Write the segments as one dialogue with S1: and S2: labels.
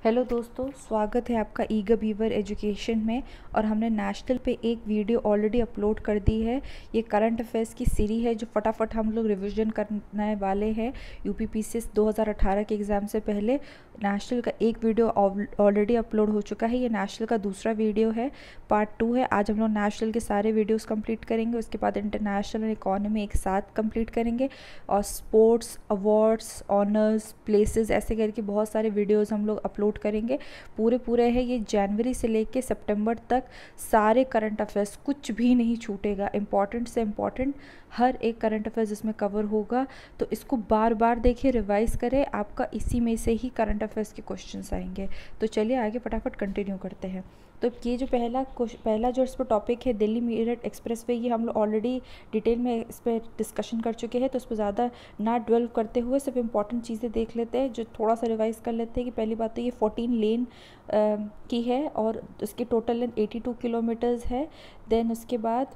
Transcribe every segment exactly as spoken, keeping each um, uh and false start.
S1: Hello दोस्तों, स्वागत है आपका ईगर बीवर एजुकेशन में। और हमने नेशनल पे एक वीडियो ऑलरेडी अपलोड कर दी है। ये करंट अफेयर्स की सीरीज है जो फटाफट हम लोग रिवीजन करने वाले हैं। यूपीपीसीएस दो हज़ार अठारह के एग्ज़ाम से पहले नेशनल का एक वीडियो ऑलरेडी अपलोड हो चुका है। ये नेशनल का दूसरा वीडियो है, पार्ट टू है। आज हम लोग नेशनल के सारे वीडियोस कंप्लीट करेंगे, उसके बाद इंटरनेशनल और इकोनॉमी एक साथ कंप्लीट करेंगे, और स्पोर्ट्स, अवार्ड्स, ऑनर्स, प्लेसेस, ऐसे करके बहुत सारे वीडियोस हम लोग अपलोड करेंगे। पूरे पूरे है ये जनवरी से लेके सितंबर तक सारे करंट अफेयर्स, कुछ भी नहीं छूटेगा। इम्पॉर्टेंट से इम्पॉर्टेंट हर एक करंट अफेयर्स इसमें कवर होगा। तो इसको बार बार देखिए, रिवाइज करें, आपका इसी में से ही करंट अफेयर्स के क्वेश्चंस आएंगे। तो चलिए आगे फटाफट कंटिन्यू करते हैं। तो ये जो पहला पहला जो इस पर टॉपिक है दिल्ली मेरठ एक्सप्रेस वे, ये हम लोग ऑलरेडी डिटेल में इस पर डिस्कशन कर चुके हैं, तो उस पर ज़्यादा ना ड्वेल करते हुए सिर्फ इंपॉर्टेंट चीज़ें देख लेते हैं, जो थोड़ा सा रिवाइज कर लेते हैं। कि पहली बात तो ये फोर्टीन लेन की है और उसकी total length eighty two kilometres है। देन उसके बाद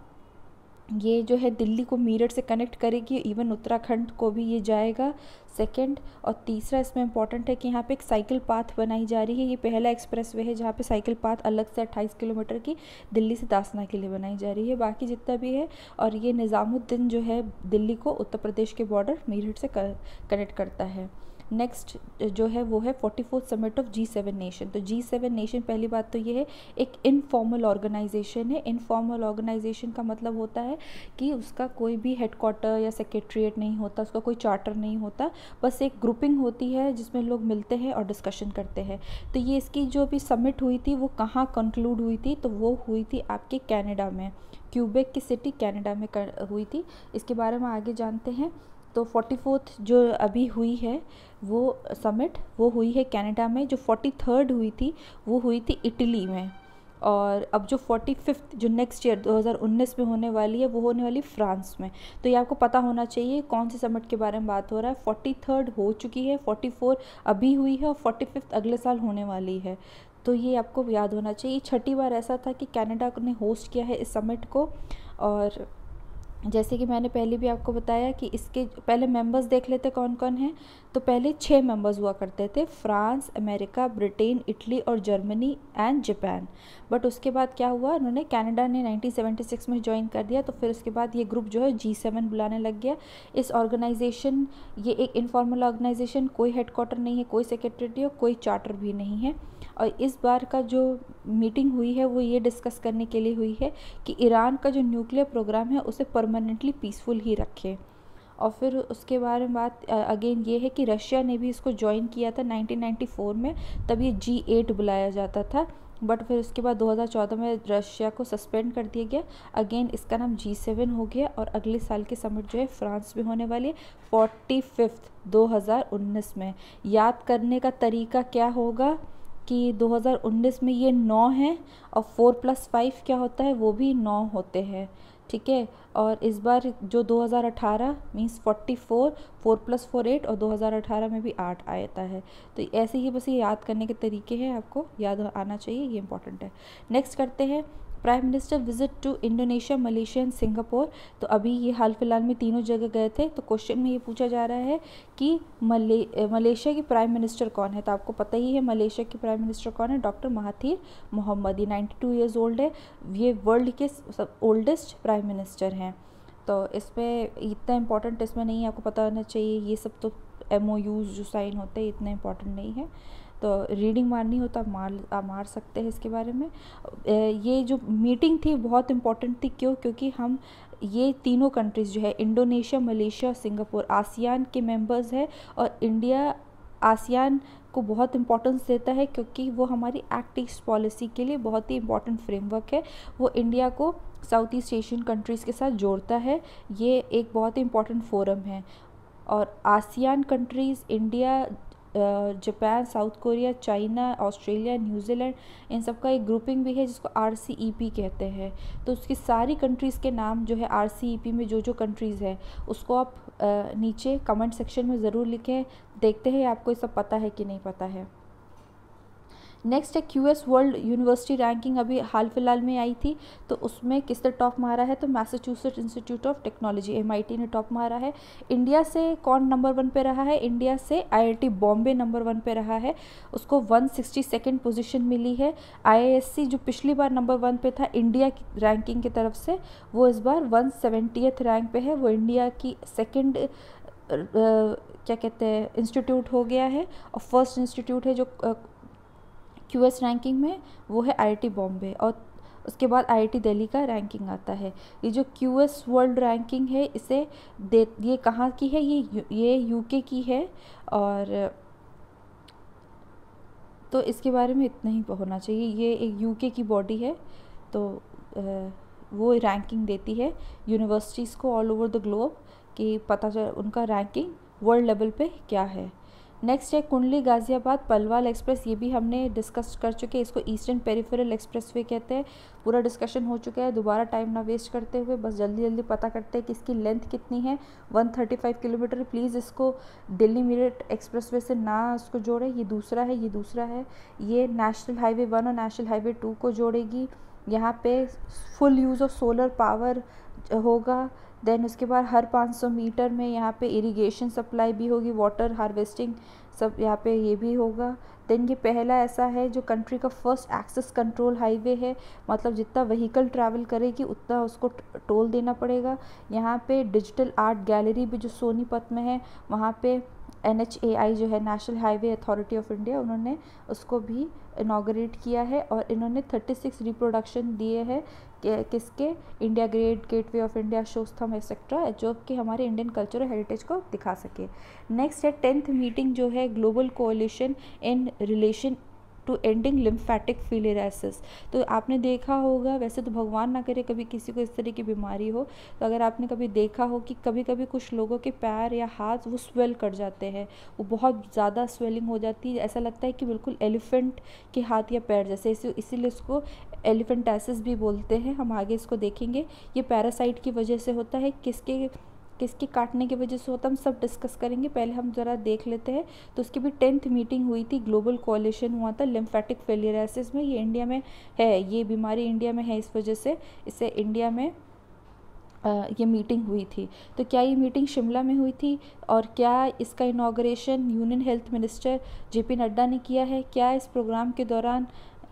S1: ये जो है दिल्ली को मेरठ से कनेक्ट करेगी, इवन उत्तराखंड को भी ये जाएगा। सेकंड और तीसरा इसमें इंपॉर्टेंट है कि यहाँ पे एक साइकिल पाथ बनाई जा रही है। ये पहला एक्सप्रेसवे है जहाँ पे साइकिल पाथ अलग से अट्ठाईस किलोमीटर की दिल्ली से दासना के लिए बनाई जा रही है। बाकी जितना भी है, और ये निज़ामुद्दीन जो है दिल्ली को उत्तर प्रदेश के बॉर्डर मेरठ से कनेक्ट करता है। नेक्स्ट जो है वो है forty fourth summit of G seven nation. तो जी सेवन नेशन, पहली बात तो ये है, एक इनफॉर्मल ऑर्गेनाइजेशन है। इनफॉर्मल ऑर्गेनाइजेशन का मतलब होता है कि उसका कोई भी हेडक्वार्टर या सेक्रेटरीट नहीं होता, उसका कोई चार्टर नहीं होता, बस एक ग्रुपिंग होती है जिसमें लोग मिलते हैं और डिस्कशन करते हैं। तो ये इसकी जो भी समिट हुई थी वो कहाँ कंक्लूड हुई थी, तो वो हुई थी आपके कनाडा में, क्यूबेक की सिटी कनाडा में हुई थी। इसके बारे में आगे जानते हैं। तो फोर्टी फोर्थ जो अभी हुई है वो समिट, वो हुई है कनाडा में। जो फोर्टी थर्ड हुई थी वो हुई थी इटली में। और अब जो फोर्टी फिफ्थ जो नेक्स्ट ईयर दो हज़ार उन्नीस में होने वाली है वो होने वाली फ्रांस में। तो ये आपको पता होना चाहिए कौन से समिट के बारे में बात हो रहा है। फोर्टी थर्ड हो चुकी है, फोर्टी फोर अभी हुई है और फोर्टी फिफ्थ अगले साल होने वाली है। तो ये आपको याद होना चाहिए। छठी बार ऐसा था कि कनाडा ने होस्ट किया है इस समिट को। और जैसे कि मैंने पहले भी आपको बताया कि इसके पहले मेंबर्स देख लेते कौन कौन हैं। तो पहले छः मेंबर्स हुआ करते थे, फ्रांस, अमेरिका, ब्रिटेन, इटली और जर्मनी एंड जापान। बट उसके बाद क्या हुआ, उन्होंने कनाडा ने नाइनटीन सेवेंटी सिक्स में ज्वाइन कर दिया। तो फिर उसके बाद ये ग्रुप जो है जी सेवन बुलाने लग गया। इस ऑर्गेनाइजेशन, ये एक इनफॉर्मल ऑर्गेनाइजेशन, कोई हेडक्वार्टर नहीं है, कोई सेक्रेटरी, कोई चार्टर भी नहीं है। और इस बार का जो मीटिंग हुई है वो ये डिस्कस करने के लिए हुई है कि ईरान का जो न्यूक्लियर प्रोग्राम है उसे परमानेंटली पीसफुल ही रखे। और फिर उसके बारे में बात अगेन ये है कि रशिया ने भी इसको ज्वाइन किया था नाइनटीन नाइंटी फोर में, तब ये जी एट बुलाया जाता था। बट फिर उसके बाद दो हज़ार चौदह में रशिया को सस्पेंड कर दिया गया। अगेन इसका नाम जी सेवन हो गया। और अगले साल की समिट जो है फ्रांस में होने वाली है फोर्टी फिफ्थ दो हज़ार उन्नीस में। याद करने का तरीका क्या होगा कि दो हज़ार उन्नीस में ये नौ है और फोर प्लस फाइव क्या होता है, वो भी नौ होते हैं, ठीक है। और इस बार जो दो हज़ार अठारह means forty four, four plus four eight, और दो हज़ार अठारह में भी आठ आता है। तो ऐसे ही बस ये याद करने के तरीके हैं, आपको याद आना चाहिए, ये इंपॉर्टेंट है। नेक्स्ट करते हैं prime minister visit to Indonesia, Malaysia and Singapore. तो अभी ये हाल फिलहाल में तीनों जगह गए थे। तो क्वेश्चन में ये पूछा जा रहा है कि मले मलेशिया की प्राइम मिनिस्टर कौन है। तो आपको पता ही है मलेशिया की प्राइम मिनिस्टर कौन है, डॉक्टर महाथीर मोहम्मद। ये नाइन्टी टू ईयर्स ओल्ड है, ये वर्ल्ड के ओल्डेस्ट प्राइम मिनिस्टर हैं। तो इसमें इतना इंपॉर्टेंट इसमें नहीं है, आपको पता होना चाहिए। ये सब तो एम ओ यूज़ जो साइन होते हैं इतना इंपॉर्टेंट नहीं है। तो रीडिंग मारनी हो तो आप मार आप मार सकते हैं इसके बारे में। ये जो मीटिंग थी बहुत इंपॉर्टेंट थी, क्यों? क्योंकि हम ये तीनों कंट्रीज़ जो है इंडोनेशिया, मलेशिया और सिंगापुर आसियान के मेंबर्स है। और इंडिया आसियान को बहुत इंपॉर्टेंस देता है क्योंकि वो हमारी एक्ट ईस्ट पॉलिसी के लिए बहुत ही इंपॉर्टेंट फ्रेमवर्क है। वो इंडिया को साउथ ईस्ट एशियन कंट्रीज़ के साथ जोड़ता है। ये एक बहुत ही इंपॉर्टेंट फोरम है। और ASEAN countries India, Japan, South Korea, China, Australia, New Zealand, इन सब का एक ग्रुपिंग भी है जिसको आर सी ई पी कहते हैं। तो उसकी सारी कंट्रीज़ के नाम जो है आर सी ई पी में जो जो कंट्रीज़ है उसको आप नीचे कमेंट सेक्शन में ज़रूर लिखें। देखते हैं आपको ये सब पता है कि नहीं पता है। नेक्स्ट है क्यूएस वर्ल्ड यूनिवर्सिटी रैंकिंग, अभी हाल फिलहाल में आई थी, तो उसमें किसने टॉप मारा है, तो Massachusetts Institute of Technology MIT ने टॉप मारा है। इंडिया से कौन नंबर वन पे रहा है, इंडिया से आईआईटी बॉम्बे नंबर वन पे रहा है, उसको वन सिक्सटी सेकेंड पोजीशन मिली है। आईआईएससी जो पिछली बार नंबर वन पे था इंडिया की रैंकिंग की तरफ से, वो इस बार वन सेवेंटियथ रैंक पे है, वो इंडिया की सेकेंड क्या कहते हैं इंस्टीट्यूट हो गया है, और फर्स्ट इंस्टीट्यूट है जो क्यूएस रैंकिंग में वो है आईआईटी बॉम्बे, और उसके बाद आईआईटी दिल्ली का रैंकिंग आता है। ये जो क्यूएस वर्ल्ड रैंकिंग है इसे दे ये कहाँ की है, ये ये यूके की है, और तो इसके बारे में इतना ही होना चाहिए। ये एक यूके की बॉडी है, तो वो रैंकिंग देती है यूनिवर्सिटीज़ को ऑल ओवर द ग्लोब कि पता चल उनका रैंकिंग वर्ल्ड लेवल पे क्या है। नेक्स्ट है कुंडली गाज़ियाबाद पलवाल एक्सप्रेस, ये भी हमने डिस्कस कर चुके हैं, इसको ईस्टर्न पेरिफेरल एक्सप्रेसवे कहते हैं। पूरा डिस्कशन हो चुका है, दोबारा टाइम ना वेस्ट करते हुए बस जल्दी जल्दी पता करते हैं कि इसकी लेंथ कितनी है, one thirty five kilometre. Please इसको दिल्ली मेरठ एक्सप्रेसवे से ना उसको जोड़े, ये दूसरा है, ये दूसरा है। ये नेशनल हाईवे वन और नेशनल हाईवे टू को जोड़ेगी। यहाँ पे full use of solar power होगा। देन उसके बाद हर पाँच सौ मीटर में यहाँ पे इरिगेशन सप्लाई भी होगी, वाटर हार्वेस्टिंग सब यहाँ पे ये भी होगा। देन ये पहला ऐसा है जो कंट्री का फर्स्ट एक्सेस कंट्रोल हाईवे है, मतलब जितना व्हीकल ट्रैवल करेगी उतना उसको टोल देना पड़ेगा। यहाँ पे डिजिटल आर्ट गैलरी भी जो सोनीपत में है, वहाँ पे एन एच ए आई जो है National Highway Authority of India, उन्होंने उसको भी इनाग्रेट किया है, और इन्होंने थर्टी सिक्स रिप्रोडक्शन दिए हैं किसके, India Gate, Gateway of India, शोस्तम एक्सेट्रा, जो कि हमारे इंडियन कल्चर और हेरिटेज को दिखा सके। नेक्स्ट है टेंथ मीटिंग जो है global coalition in relation to ending lymphatic filariasis. तो आपने देखा होगा, वैसे तो भगवान ना करे कभी किसी को इस तरह की बीमारी हो, तो अगर आपने कभी देखा हो कि कभी कभी कुछ लोगों के पैर या हाथ वो स्वेल कर जाते हैं, वो बहुत ज़्यादा स्वेलिंग हो जाती है, ऐसा लगता है कि बिल्कुल एलिफेंट के हाथ या पैर जैसे, इसी इसीलिए उसको एलिफेंटासिस भी बोलते हैं। हम आगे इसको देखेंगे। ये पैरासाइट की वजह से होता है, किसके किसके काटने की वजह से होता है, हम सब डिस्कस करेंगे। पहले हम ज़रा देख लेते हैं। तो उसकी भी टेंथ मीटिंग हुई थी, ग्लोबल कोalition हुआ था लिम्फेटिक फिलियरासिस में। ये इंडिया में है, ये बीमारी इंडिया में है, इस वजह से इसे इंडिया में आ, ये मीटिंग हुई थी। तो क्या ये मीटिंग शिमला में हुई थी, और क्या इसका inauguration union health minister JP Nadda ने किया है? क्या इस प्रोग्राम के दौरान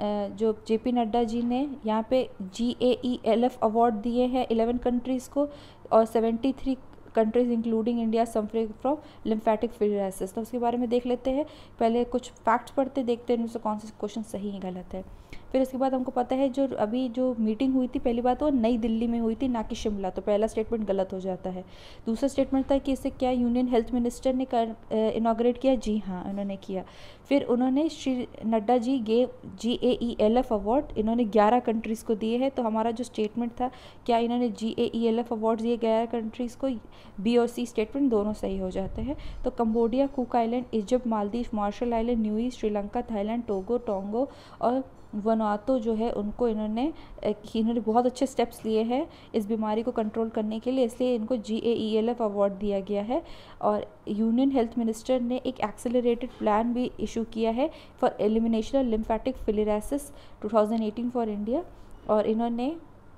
S1: जो जेपी नड्डा जी ने यहाँ पे G A E L F award दिए हैं इलेवन कंट्रीज़ को, और seventy three countries including India suffering from lymphatic filariasis. तो उसके बारे में देख लेते हैं। पहले कुछ फैक्ट्स पढ़ते, देखते हैं उनसे कौन से क्वेश्चन सही है गलत है। फिर उसके बाद हमको पता है जो अभी जो मीटिंग हुई थी, पहली बात वो नई दिल्ली में हुई थी, ना कि शिमला, तो पहला स्टेटमेंट गलत हो जाता है। दूसरा स्टेटमेंट था कि इसे क्या यूनियन हेल्थ मिनिस्टर ने कर इनाग्रेट किया? जी हाँ, उन्होंने किया। फिर उन्होंने Shri Nadda ji gave G A E L F award, इन्होंने ग्यारह कंट्रीज़ को दिए हैं। तो हमारा जो स्टेटमेंट था, क्या इन्होंने G A E L F award दिए ग्यारह कंट्रीज़ को, बी और सी स्टेटमेंट दोनों सही हो जाते हैं। तो Cambodia, Cook Island, Egypt, Maldives, Marshall Island, Niue, Sri Lanka, Thailand, Togo, Tonga और वनुआतु जो है, उनको इन्होंने इन्होंने बहुत अच्छे स्टेप्स लिए हैं इस बीमारी को कंट्रोल करने के लिए, इसलिए इनको G A E L F award दिया गया है। और यूनियन हेल्थ मिनिस्टर ने एक एक्सेलरेटेड प्लान भी इशू किया है for elimination of lymphatic filariasis two thousand eighteen for India. और इन्होंने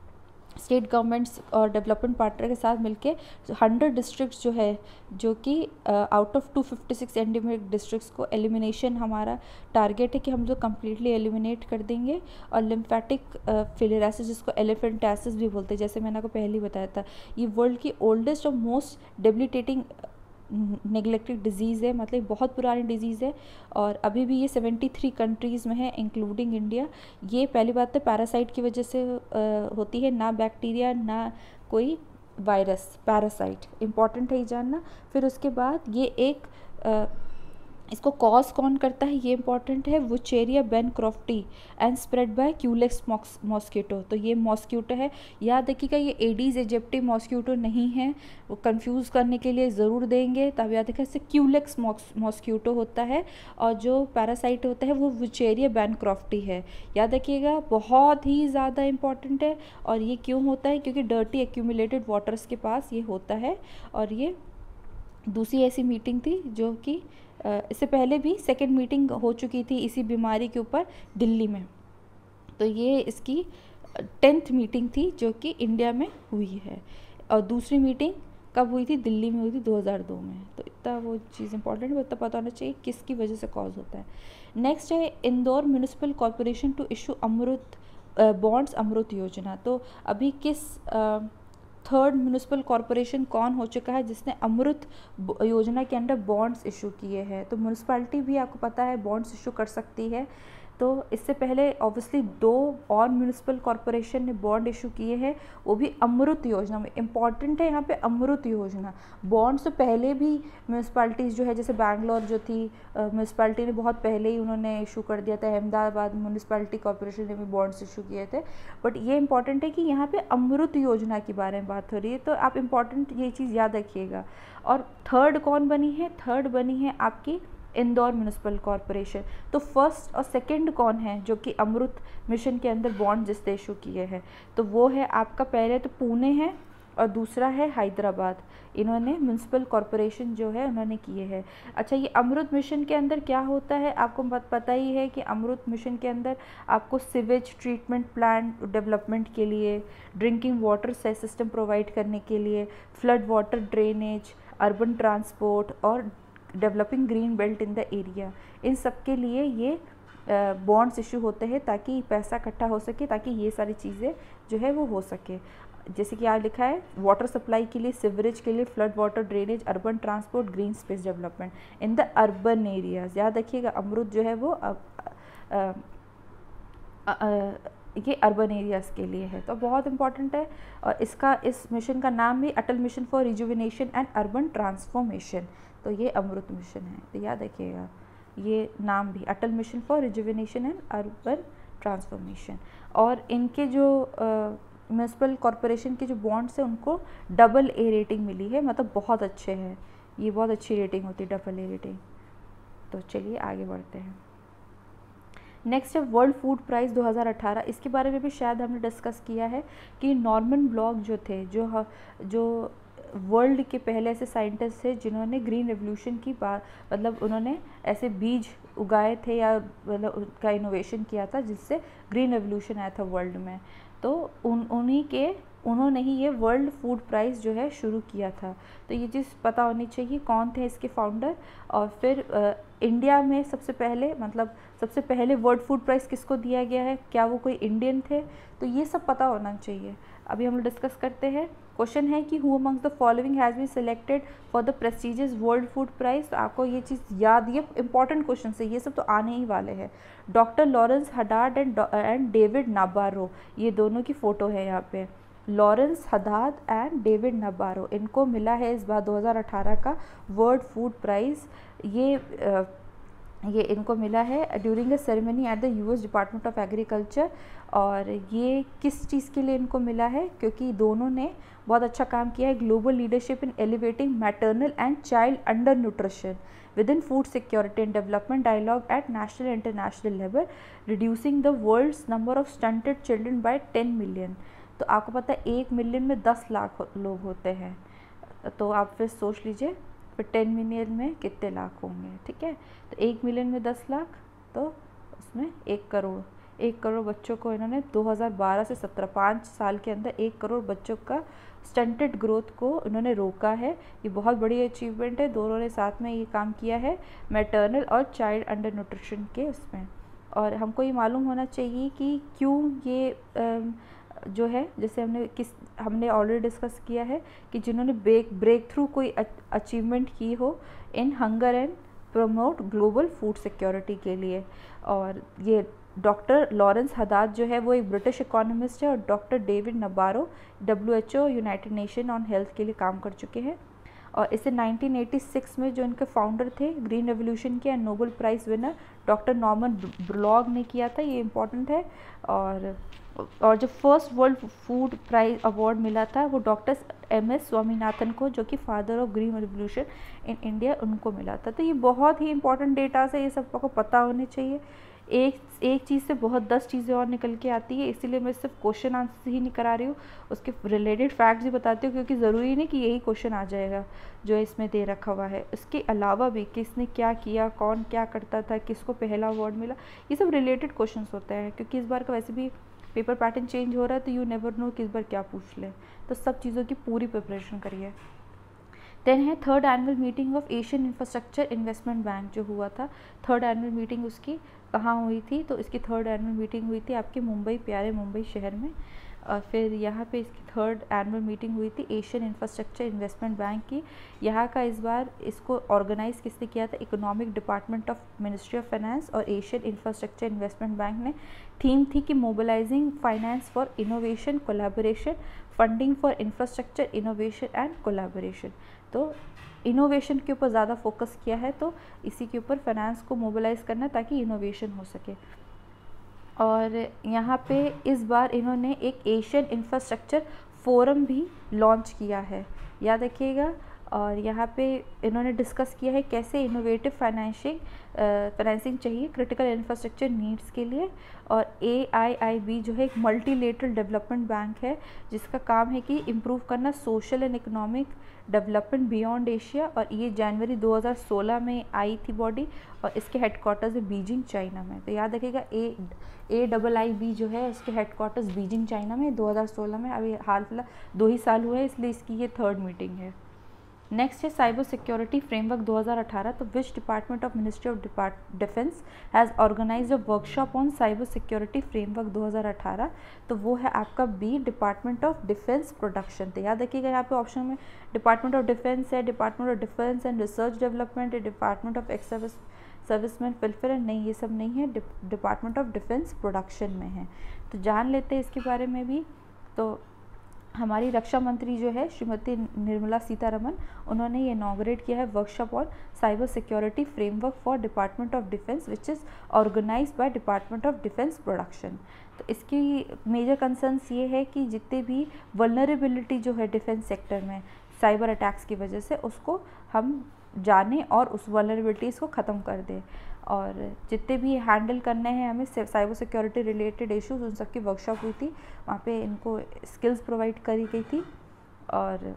S1: स्टेट गवर्नमेंट्स और डेवलपमेंट पार्टनर के साथ मिलके हंड्रेड डिस्ट्रिक्ट्स जो है, जो कि out of two fifty six endemic districts को एलिमिनेशन हमारा टारगेट है कि हम जो कम्प्लीटली एलिमिनेट कर देंगे। और लिम्फेटिक फिलियरासिस, जिसको एलिफेंटासिस भी बोलते हैं, जैसे मैंने आपको पहले ही बताया था, ये वर्ल्ड की ओल्डेस्ट और मोस्ट डेबिलिटेटिंग नेग्लेक्टेड डिजीज़ है, मतलब बहुत पुरानी डिजीज़ है, और अभी भी ये सेवेंटी थ्री कंट्रीज़ में है इंक्लूडिंग इंडिया। ये पहली बात तो पैरासाइट की वजह से आ, होती है, ना बैक्टीरिया ना कोई वायरस, पैरासाइट इंपॉर्टेंट है ये जानना। फिर उसके बाद ये एक आ, इसको कॉज कौन करता है ये इंपॉर्टेंट है, Wuchereria bancrofti and spread by Culex mosquito. तो ये मॉस्किटो है, याद रखिएगा, ये एडीज एजिप्टी मॉस्किटो नहीं है, वो कंफ्यूज करने के लिए ज़रूर देंगे, तब याद रखिए इससे क्यूलेक्स मॉस्किटो होता है, और जो पैरासाइट होता है वो वुचेरिया बेनक्रॉफ्टी है। याद रखिएगा, बहुत ही ज़्यादा इंपॉर्टेंट है। और ये क्यों होता है? क्योंकि डर्टी एक्यूमुलेटेड वाटर्स के पास ये होता है। और ये दूसरी ऐसी मीटिंग थी जो कि इससे पहले भी सेकेंड मीटिंग हो चुकी थी इसी बीमारी के ऊपर दिल्ली में। तो ये इसकी टेंथ मीटिंग थी जो कि इंडिया में हुई है, और दूसरी मीटिंग कब हुई थी? दिल्ली में हुई थी दो हज़ार दो में। तो इतना वो चीज़ इंपॉर्टेंट है, इतना पता होना चाहिए किसकी वजह से कॉज होता है। नेक्स्ट है Indore municipal corporation to issue Amrut bonds Amrut योजना। तो अभी किस थर्ड म्यूनिसिपल कॉरपोरेशन कौन हो चुका है जिसने अमृत योजना के अंडर बॉन्ड्स इशू किए हैं? तो म्यूनिसिपैलिटी भी आपको पता है बॉन्ड्स इशू कर सकती है। तो इससे पहले ऑब्वियसली दो और म्यूनिसिपल कॉरपोरेशन ने बॉन्ड इशू किए हैं, वो भी अमृत योजना में। इम्पॉर्टेंट है यहाँ पे अमृत योजना। बॉन्ड्स तो पहले भी म्यूनिसिपैलिटीज़ जो है, जैसे बैंगलोर जो थी म्यूनिसिपैलिटी ने बहुत पहले ही उन्होंने इशू कर दिया था, अहमदाबाद म्यूनिसिपैलिटी कॉरपोरेशन ने भी बॉन्ड्स इशू किए थे। बट ये इंपॉर्टेंट है कि यहाँ पे अमृत योजना के बारे में बात हो रही है, तो आप इम्पॉर्टेंट ये चीज़ याद रखिएगा। और थर्ड कौन बनी है? थर्ड बनी है आपकी इंदौर म्यूनिसिपल कॉरपोरेशन। तो फर्स्ट और सेकंड कौन है जो कि अमृत मिशन के अंदर बॉन्ड जिसने इशू किए हैं? तो वो है आपका, पहले तो पुणे है और दूसरा है हैदराबाद। इन्होंने म्यूनिसिपल कॉरपोरेशन जो है उन्होंने किए हैं। अच्छा, ये अमृत मिशन के अंदर क्या होता है आपको पता ही है कि अमृत मिशन के अंदर आपको सिवेज ट्रीटमेंट प्लांट डेवलपमेंट के लिए, ड्रिंकिंग वाटर सिस्टम प्रोवाइड करने के लिए, flood water drainage, urban transport और developing green belt in the area, इन सब के लिए ये बॉन्ड्स इशू होते हैं ताकि पैसा इकट्ठा हो सके, ताकि ये सारी चीज़ें जो है वो हो सके। जैसे कि यहाँ लिखा है वाटर सप्लाई के लिए, सिवरेज के लिए, flood water drainage, urban transport, green space development in the urban areas. याद रखिएगा अमृत जो है वो आ, आ, आ, आ, ये अर्बन एरियाज़ के लिए है, तो बहुत इंपॉर्टेंट है। और इसका इस मिशन का नाम भी Atal mission for rejuvenation and urban transformation, तो ये अमृत मिशन है, तो याद रखिएगा ये नाम भी, Atal mission for rejuvenation and urban transformation. और इनके जो म्यूनिसिपल कॉरपोरेशन के जो बॉन्ड्स हैं उनको डबल ए रेटिंग मिली है, मतलब बहुत अच्छे हैं, ये बहुत अच्छी रेटिंग होती है डबल ए रेटिंग। तो चलिए आगे बढ़ते हैं। नेक्स्ट है वर्ल्ड फूड प्राइज़ दो हज़ार अठारह। इसके बारे में भी शायद हमने डिस्कस किया है कि नॉर्मन ब्लॉक जो थे, जो जो वर्ल्ड के पहले ऐसे साइंटिस्ट थे जिन्होंने ग्रीन रेवोल्यूशन की बात, मतलब उन्होंने ऐसे बीज उगाए थे या मतलब उनका इनोवेशन किया था जिससे ग्रीन रेवोल्यूशन आया था वर्ल्ड में। तो उन उन्हीं के उन्होंने ही ये वर्ल्ड फूड प्राइज़ जो है शुरू किया था। तो ये चीज़ पता होनी चाहिए कौन थे इसके फाउंडर। और फिर आ, इंडिया में सबसे पहले मतलब सबसे पहले वर्ल्ड फूड प्राइज़ किसको दिया गया है, क्या वो कोई इंडियन थे, तो ये सब पता होना चाहिए। अभी हम लोग डिस्कस करते हैं। क्वेश्चन है कि who amongst the following has been selected for the prestigious World Food Prize. तो आपको ये चीज़ याद, ये इंपॉर्टेंट क्वेश्चन है, ये सब तो आने ही वाले हैं। Doctor Lawrence Haddad and and David Nabarro, ये दोनों की फ़ोटो है यहाँ पे। Lawrence Haddad and David Nabarro, इनको मिला है इस बार दो हज़ार अठारह का वर्ल्ड फूड प्राइज़। ये आ, ये इनको मिला है during a ceremony at the US Department of agriculture. और ये किस चीज़ के लिए इनको मिला है, क्योंकि दोनों ने बहुत अच्छा काम किया है, global leadership in elevating maternal and child under nutrition with in food security and development dialogue at national and international level, reducing the world's number of stunted children by ten million. तो आपको पता है एक million में दस लाख लोग होते हैं, तो आप फिर सोच लीजिए फिर टेन मिलियन में कितने लाख होंगे, ठीक है। तो एक मिलियन में दस लाख, तो उसमें एक करोड़ एक करोड़ बच्चों को इन्होंने दो हज़ार बारह से सत्रह पाँच साल के अंदर एक करोड़ बच्चों का स्टंटेड ग्रोथ को इन्होंने रोका है। ये बहुत बड़ी अचीवमेंट है, दोनों ने साथ में ये काम किया है मैटरनल और चाइल्ड अंडर न्यूट्रिशन के उसमें। और हमको ये मालूम होना चाहिए कि क्यों ये जो है, जैसे हमने किस हमने ऑलरेडी डिस्कस किया है कि जिन्होंने ब्रेक ब्रेक थ्रू कोई अचीवमेंट की हो in hunger and promote global food security के लिए। और ये डॉक्टर लॉरेंस हदाद जो है वो एक ब्रिटिश इकोनॉमिस्ट है, और doctor David Nabarro W H O United Nation on health के लिए काम कर चुके हैं। और इसे नाइनटीन एटी सिक्स में जो इनके फाउंडर थे ग्रीन रेवोल्यूशन के and Nobel Prize winner doctor Norman Borlaug ने किया था, ये इम्पॉर्टेंट है। और और जो first World Food Prize award मिला था वो डॉक्टर एम एस स्वामीनाथन को, जो कि father of green revolution in India, उनको मिला था। तो ये बहुत ही इंपॉर्टेंट डेटास है, ये सब आपको पता होने चाहिए। एक एक चीज़ से बहुत दस चीज़ें और निकल के आती है, इसीलिए मैं सिर्फ क्वेश्चन आंसर ही नहीं करा रही हूँ, उसके रिलेटेड फैक्ट्स भी बताती हूँ, क्योंकि ज़रूरी नहीं कि यही क्वेश्चन आ जाएगा जो इसमें दे रखा हुआ है। इसके अलावा भी किसने क्या किया, कौन क्या करता था, किसको पहला अवार्ड मिला, ये सब रिलेटेड क्वेश्चन होते हैं, क्योंकि इस बार का वैसे भी पेपर पैटर्न चेंज हो रहा है, तो यू नेवर नो कि इस बार क्या पूछ ले, तो सब चीज़ों की पूरी प्रिपरेशन करिए। देन है third annual meeting of Asian Infrastructure Investment Bank जो हुआ था, थर्ड एनुअल मीटिंग उसकी कहाँ हुई थी, तो इसकी थर्ड एनुअल मीटिंग हुई थी आपके मुंबई, प्यारे मुंबई शहर में। और फिर यहाँ पे इसकी थर्ड एनुअल मीटिंग हुई थी एशियन इंफ्रास्ट्रक्चर इन्वेस्टमेंट बैंक की। यहाँ का इस बार इसको ऑर्गेनाइज किसने किया था, economic department of ministry of finance और एशियन इंफ्रास्ट्रक्चर इन्वेस्टमेंट बैंक ने। थीम थी कि mobilising finance for innovation collaboration, funding for infrastructure innovation and collaboration. तो इनोवेशन के ऊपर ज़्यादा फोकस किया है, तो इसी के ऊपर फाइनेंस को मोबिलाइज करना ताकि इनोवेशन हो सके। और यहाँ पे इस बार इन्होंने एक एशियन इंफ्रास्ट्रक्चर फोरम भी लॉन्च किया है, याद रखिएगा। और यहाँ पे इन्होंने डिस्कस किया है कैसे इनोवेटिव फाइनेंशिंग फाइनेंसिंग चाहिए क्रिटिकल इंफ्रास्ट्रक्चर नीड्स के लिए। और ए आई आई बी जो है एक मल्टीलेटरल डेवलपमेंट बैंक है, जिसका काम है कि इम्प्रूव करना social and economic development beyond Asia. और ये जनवरी दो हज़ार सोलह में आई थी बॉडी, और इसके हेडक्वार्टर्स है बीजिंग चाइना में। तो याद रखिएगा ए ए डबल आई बी जो है इसके हेडक्वार्टर्स बीजिंग चाइना में, दो हज़ार सोलह में, अभी हाल फिलहाल दो ही साल हुए हैं, इसलिए इसकी ये थर्ड मीटिंग है। नेक्स्ट है साइबर सिक्योरिटी फ्रेमवर्क दो हज़ार अठारह। तो which department of ministry of defence has organised a workshop on cyber security framework दो हज़ार अठारह। तो वो है आपका B, department of defence production. तो याद रखिएगा यहाँ पे ऑप्शन में डिपार्टमेंट ऑफ डिफेंस है, department of defence and research development है, department of ex service serviceman welfare, नहीं ये सब नहीं है, डिपार्टमेंट ऑफ डिफेंस प्रोडक्शन में है। तो जान लेते हैं इसके बारे में भी। तो हमारी रक्षा मंत्री जो है श्रीमती निर्मला सीतारमन, उन्होंने ये इनॉग्रेट किया है workshop on cyber security framework for department of defence which is organised by department of defence production. तो इसकी मेजर कंसर्न्स ये है कि जितने भी वल्नरेबिलिटी जो है डिफेंस सेक्टर में साइबर अटैक्स की वजह से, उसको हम जानें और उस वल्नरेबिलिटीज़ को ख़त्म कर दें। और जितने भी हैंडल करने हैं हमें साइबर सिक्योरिटी रिलेटेड इश्यूज, उन सब की वर्कशॉप हुई थी, वहाँ पे इनको स्किल्स प्रोवाइड करी गई थी। और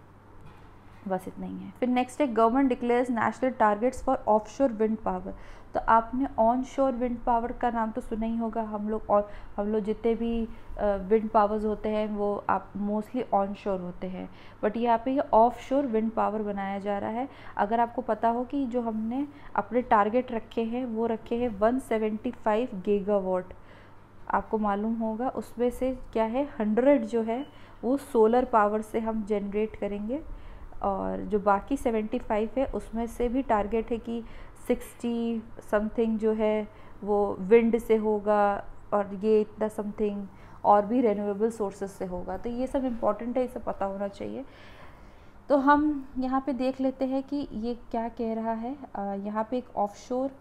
S1: बस इतना ही है। फिर नेक्स्ट है government declares national targets for offshore wind power. तो आपने ऑन शोर विंड पावर का नाम तो सुना ही होगा। हम लोग और हम लोग जितने भी विंड पावर्स होते हैं वो आप मोस्टली ऑन शोर होते हैं, बट यहाँ पे ये ऑफ शोर विंड पावर बनाया जा रहा है। अगर आपको पता हो कि जो हमने अपने टारगेट रखे हैं वो रखे हैं वन सेवेंटी फाइव गीगावाट, आपको मालूम होगा उसमें से क्या है हंड्रेड जो है वो सोलर पावर से हम जनरेट करेंगे, और जो बाकी सेवेंटी फाइव है उसमें से भी टारगेट है कि सिक्सटी समथिंग जो है वो विंड से होगा, और ये इतना समथिंग और भी रेन्यूएबल सोर्सेज से होगा। तो ये सब इम्पॉर्टेंट है, इसे पता होना चाहिए। तो हम यहाँ पे देख लेते हैं कि ये क्या कह रहा है। यहाँ पे एक ऑफशोर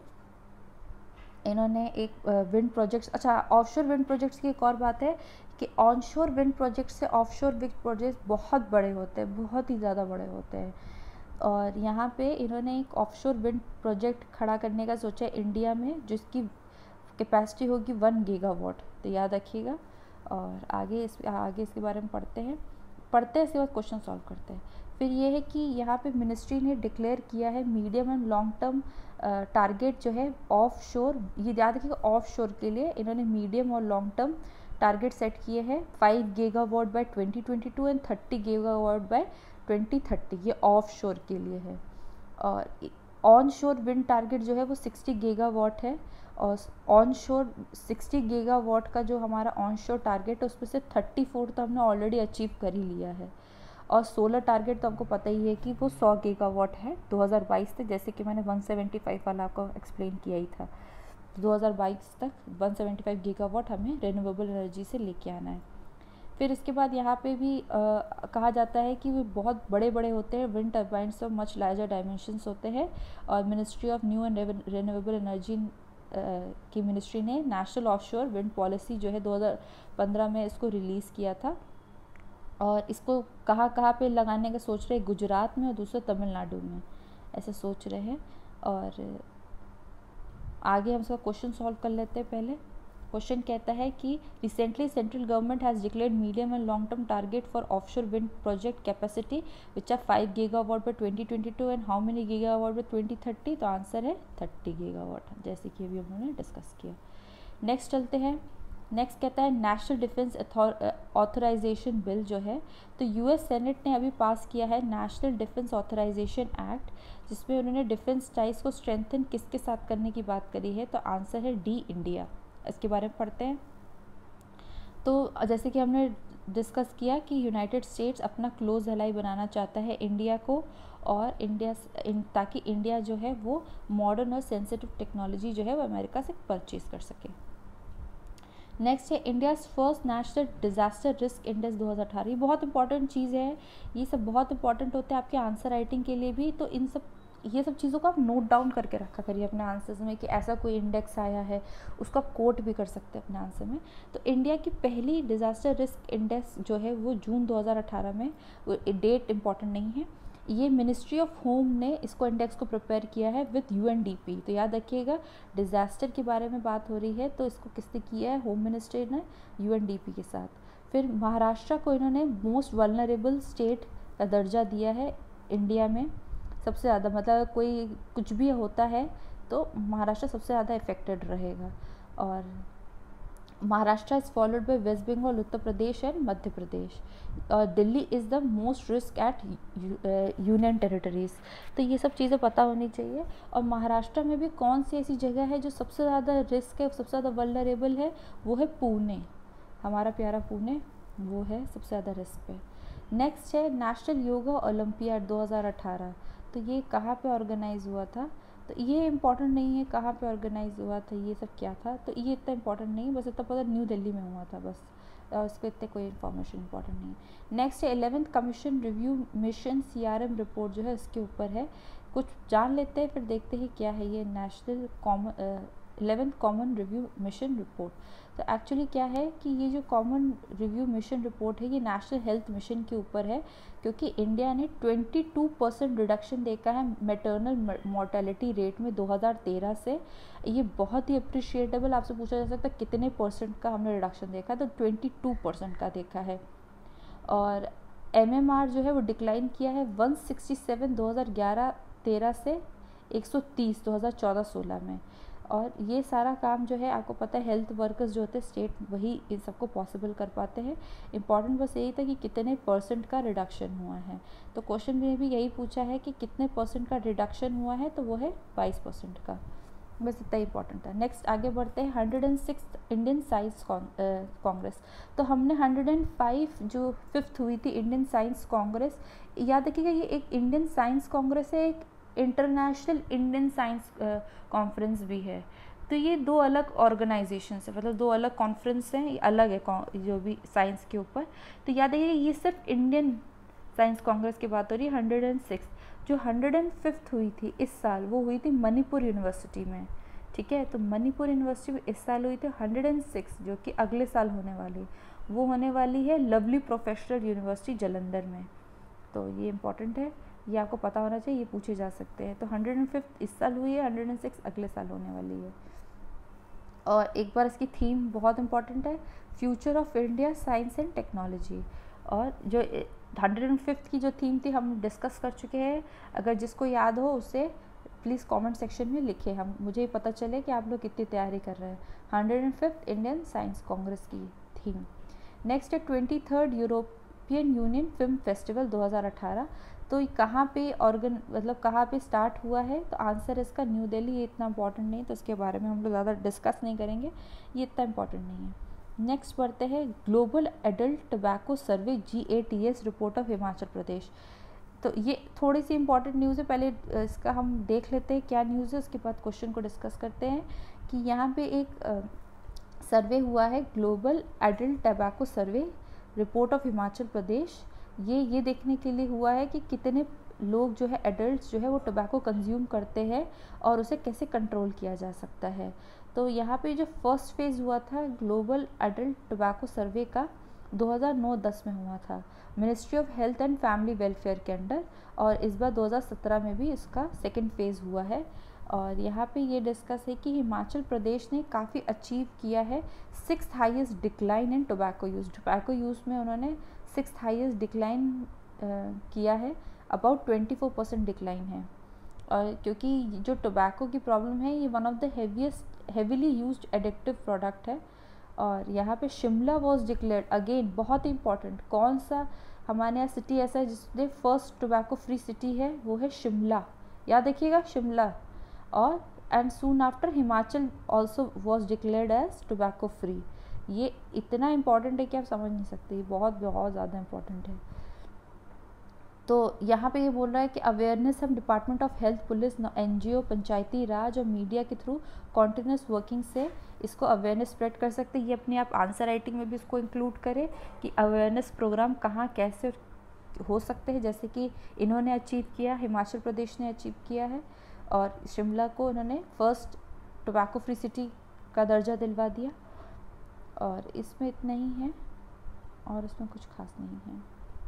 S1: इन्होंने एक विंड प्रोजेक्ट्स, अच्छा ऑफशोर विंड प्रोजेक्ट्स की एक और बात है कि ऑनशोर विंड प्रोजेक्ट से ऑफशोर विंड प्रोजेक्ट्स बहुत बड़े होते हैं, बहुत ही ज़्यादा बड़े होते हैं। और यहाँ पे इन्होंने एक ऑफशोर विंड प्रोजेक्ट खड़ा करने का सोचा है इंडिया में, जिसकी कैपेसिटी होगी वन गीगावाट। तो याद रखिएगा। और आगे इस आगे इसके बारे में पढ़ते हैं पढ़ते हैं इसके बाद क्वेश्चन सॉल्व करते हैं। फिर ये है कि यहाँ पे मिनिस्ट्री ने डिक्लेयर किया है medium and long term target जो है ऑफ शोर, ये याद रखिएगा ऑफ शोर के लिए इन्होंने मीडियम और लॉन्ग टर्म टारगेट सेट किए हैं five gigawatt by twenty twenty two and thirty gigawatt by twenty thirty, ये ऑफ शोर के लिए है। और ऑन शोर विंड टारगेट जो है वो सिक्सटी गीगावाट है, और ऑन शोर सिक्सटी गीगावाट का जो हमारा ऑन शोर टारगेट है उसमें से थर्टी फोर तो हमने ऑलरेडी अचीव कर ही लिया है। और सोलर टारगेट तो हमको पता ही है कि वो सौ गीगावाट है दो हज़ार बाईस तक, जैसे कि मैंने वन सेवेंटी फाइव वाला आपको एक्सप्लेन किया ही था। दो हज़ार बाईस तक वन सेवेंटी फाइव गीगावाट हमें रिन्यूएबल एनर्जी से लेके आना है। फिर इसके बाद यहाँ पे भी आ, कहा जाता है कि वो बहुत बड़े बड़े होते हैं, wind turbines of much larger dimensions होते हैं। और ministry of new and renewable energy की मिनिस्ट्री ने नेशनल ऑफशोर विंड पॉलिसी जो है दो हज़ार पंद्रह में इसको रिलीज़ किया था। और इसको कहाँ कहाँ पे लगाने का सोच रहे हैं, गुजरात में और दूसरा तमिलनाडु में, ऐसे सोच रहे हैं। और आगे हम इसका क्वेश्चन सॉल्व कर लेते हैं। पहले क्वेश्चन कहता है कि recently central government has declared medium and long term target for offshore wind project capacity which are five gigawatt by twenty twenty two and how many gigawatt by twenty thirty. तो answer है thirty gigawatt, जैसे कि अभी हम लोगों ने discuss किया। Next चलते हैं। नेक्स्ट कहता है नेशनल डिफेंस ऑथराइजेशन बिल जो है, तो यूएस सेनेट ने अभी पास किया है नेशनल डिफेंस ऑथराइजेशन एक्ट, जिसमें उन्होंने डिफेंस टाइज को स्ट्रेंथन किसके साथ करने की बात करी है। तो आंसर है डी, इंडिया। इसके बारे में पढ़ते हैं। तो जैसे कि हमने डिस्कस किया कि यूनाइटेड स्टेट्स अपना क्लोज एलाई बनाना चाहता है इंडिया को, और इंडिया इन, ताकि इंडिया जो है वो मॉडर्न और सेंसिटिव टेक्नोलॉजी जो है वो अमेरिका से परचेज कर सके। नेक्स्ट है India's first national disaster risk index दो हज़ार अठारह। ये बहुत इंपॉर्टेंट चीज़ है, ये सब बहुत इंपॉर्टेंट होते हैं आपके आंसर राइटिंग के लिए भी। तो इन सब ये सब चीज़ों को आप नोट डाउन करके रखा करिए अपने आंसर्स में कि ऐसा कोई इंडेक्स आया है, उसको आप कोट भी कर सकते हैं अपने आंसर में। तो इंडिया की पहली डिजास्टर रिस्क इंडेक्स जो है वो जून दो हज़ार अठारह में, डेट इंपॉर्टेंट नहीं है, ये मिनिस्ट्री ऑफ होम ने इसको इंडेक्स को प्रिपेयर किया है विद यूएनडीपी। तो याद रखिएगा डिज़ास्टर के बारे में बात हो रही है, तो इसको किसने किया है, होम मिनिस्ट्री ने यूएनडीपी के साथ। फिर महाराष्ट्र को इन्होंने मोस्ट वल्नरेबल स्टेट का दर्जा दिया है इंडिया में, सबसे ज़्यादा, मतलब कोई कुछ भी होता है तो महाराष्ट्र सबसे ज़्यादा इफेक्टेड रहेगा। और Maharashtra is followed by West Bengal, Uttar Pradesh and Madhya Pradesh. और Delhi is the most risk at union territories. तो ये सब चीज़ें पता होनी चाहिए। और महाराष्ट्र में भी कौन सी ऐसी जगह है जो सबसे ज़्यादा रिस्क है, सबसे ज़्यादा वल्नरेबल है, वो है पुणे, हमारा प्यारा पुणे, वो है सबसे ज़्यादा रिस्क पे। नेक्स्ट है नेशनल योगा ओलंपियाड दो हज़ार अठारह। तो ये कहाँ पे ऑर्गेनाइज हुआ था, तो ये इम्पॉर्टेंट नहीं है कहाँ पे ऑर्गेनाइज हुआ था, ये सब क्या था, तो ये इतना इम्पॉर्टेंट नहीं है, बस इतना पता न्यू दिल्ली में हुआ था बस, और उसके इतने कोई इन्फॉर्मेशन इंपॉर्टेंट नहीं है। नेक्स्ट है eleventh commission review mission CRM report जो है इसके ऊपर है, कुछ जान लेते हैं फिर देखते हैं क्या है ये national common eleventh common review mission report. तो एक्चुअली क्या है कि ये जो कॉमन रिव्यू मिशन रिपोर्ट है ये नेशनल हेल्थ मिशन के ऊपर है, क्योंकि इंडिया ने बाईस परसेंट रिडक्शन देखा है मैटरनल मोर्टेलिटी रेट में दो हज़ार तेरह से। ये बहुत ही अप्रिशिएटेबल, आपसे पूछा जा सकता है कितने परसेंट का हमने रिडक्शन देखा, तो बाईस परसेंट का देखा है। और एमएमआर जो है वो डिक्लाइन किया है एक सौ सड़सठ दो हज़ार ग्यारह तेरह से एक सौ तीस दो हज़ार चौदह सोलह में। और ये सारा काम जो है आपको पता है हेल्थ वर्कर्स जो होते हैं स्टेट, वही इन सबको पॉसिबल कर पाते हैं। इंपॉर्टेंट बस यही था कि कितने परसेंट का रिडक्शन हुआ है। तो क्वेश्चन में भी यही पूछा है कि कितने परसेंट का रिडक्शन हुआ है, तो वो है बाईस परसेंट का, बस इतना इंपॉर्टेंट था। नेक्स्ट आगे बढ़ते हैं hundred and six Indian Science Congress. तो हमने हंड्रेड एंड फाइव जो फिफ्थ हुई थी इंडियन साइंस कांग्रेस, याद रखिएगा ये एक इंडियन साइंस कांग्रेस है, एक इंटरनेशनल इंडियन साइंस कॉन्फ्रेंस भी है। तो ये दो अलग ऑर्गेनाइजेशन है, मतलब दो अलग कॉन्फ्रेंस हैं, ये अलग है जो भी साइंस के ऊपर। तो याद रखिए ये सिर्फ इंडियन साइंस कांग्रेस की बात हो रही है। हंड्रेड एंड सिक्स जो हंड्रेड एंड फिफ्थ हुई थी इस साल, वो हुई थी मणिपुर यूनिवर्सिटी में, ठीक है। तो मणिपुर यूनिवर्सिटी में इस साल हुई थी। हंड्रेड एंड सिक्स जो कि अगले साल होने वाली, वो होने वाली है लवली प्रोफेशनल यूनिवर्सिटी जालंधर में। तो ये इंपॉर्टेंट है, ये आपको पता होना चाहिए, ये पूछे जा सकते हैं। तो हंड्रेड एंड फिफ्थ इस साल हुई है, हंड्रेड एंड सिक्स अगले साल होने वाली है। और एक बार इसकी थीम बहुत इंपॉर्टेंट है, future of India science and technology. और जो हंड्रेड एंड फिफ्थ की जो थीम थी हम डिस्कस कर चुके हैं, अगर जिसको याद हो उसे प्लीज़ कमेंट सेक्शन में लिखे, हम मुझे पता चले कि आप लोग कितनी तैयारी कर रहे हैं। Hundred and fifth Indian Science Congress की थीम। नेक्स्ट है twenty third European Union film festival दो हज़ार अठारह। तो कहाँ पे ऑर्गन मतलब कहाँ पे स्टार्ट हुआ है, तो आंसर इसका न्यू दिल्ली। ये इतना इंपॉर्टेंट नहीं, तो इसके बारे में हम लोग ज़्यादा डिस्कस नहीं करेंगे, ये इतना इंपॉर्टेंट नहीं है। नेक्स्ट बढ़ते हैं global adult tobacco survey G A T S report of Himachal Pradesh. तो ये थोड़ी सी इंपॉर्टेंट न्यूज़ है, पहले इसका हम देख लेते हैं क्या न्यूज़ है, उसके बाद क्वेश्चन को डिस्कस करते हैं। कि यहाँ पे एक सर्वे हुआ है global adult tobacco survey report of Himachal Pradesh. ये ये देखने के लिए हुआ है कि कितने लोग जो है एडल्ट्स जो है वो टबैको कंज्यूम करते हैं और उसे कैसे कंट्रोल किया जा सकता है। तो यहाँ पे जो फर्स्ट फेज़ हुआ था ग्लोबल एडल्ट टबैको सर्वे का दो हज़ार नौ दस में हुआ था ministry of health and family welfare के अंडर, और इस बार दो हज़ार सत्रह में भी इसका सेकेंड फेज़ हुआ है। और यहाँ पे ये डिस्कस है कि हिमाचल प्रदेश ने काफ़ी अचीव किया है sixth highest decline in tobacco use. Tobacco use में उन्होंने सिक्स्थ हाईएस्ट डिक्लाइन किया है, about twenty four percent decline है। और क्योंकि जो टोबैको की प्रॉब्लम है ये one of the heaviest heavily used addictive product है। और यहाँ पे शिमला वॉज डिक्लेयर्ड, अगेन बहुत ही इंपॉर्टेंट, कौन सा हमारे यहाँ सिटी ऐसा है जिसमें फर्स्ट टोबैको फ्री सिटी है, वो है शिमला, याद रखिएगा शिमला। और and soon after Himachal also was declared as tobacco free. ये इतना इम्पॉर्टेंट है कि आप समझ नहीं सकते, ये बहुत बहुत ज़्यादा इम्पॉर्टेंट है। तो यहाँ पे ये बोल रहा है कि अवेयरनेस हम department of health, police, NGO, Panchayati Raj और मीडिया के थ्रू कॉन्टिन्यूस वर्किंग से इसको अवेयरनेस स्प्रेड कर सकते हैं। ये अपने आप आंसर राइटिंग में भी इसको इंक्लूड करें कि अवेयरनेस प्रोग्राम कहाँ कैसे हो सकते हैं, जैसे कि इन्होंने अचीव किया, हिमाचल प्रदेश ने अचीव किया है और शिमला को इन्होंने फर्स्ट टोबैको फ्री सिटी का दर्जा दिलवा दिया। और इसमें इतना ही है और इसमें कुछ खास नहीं है।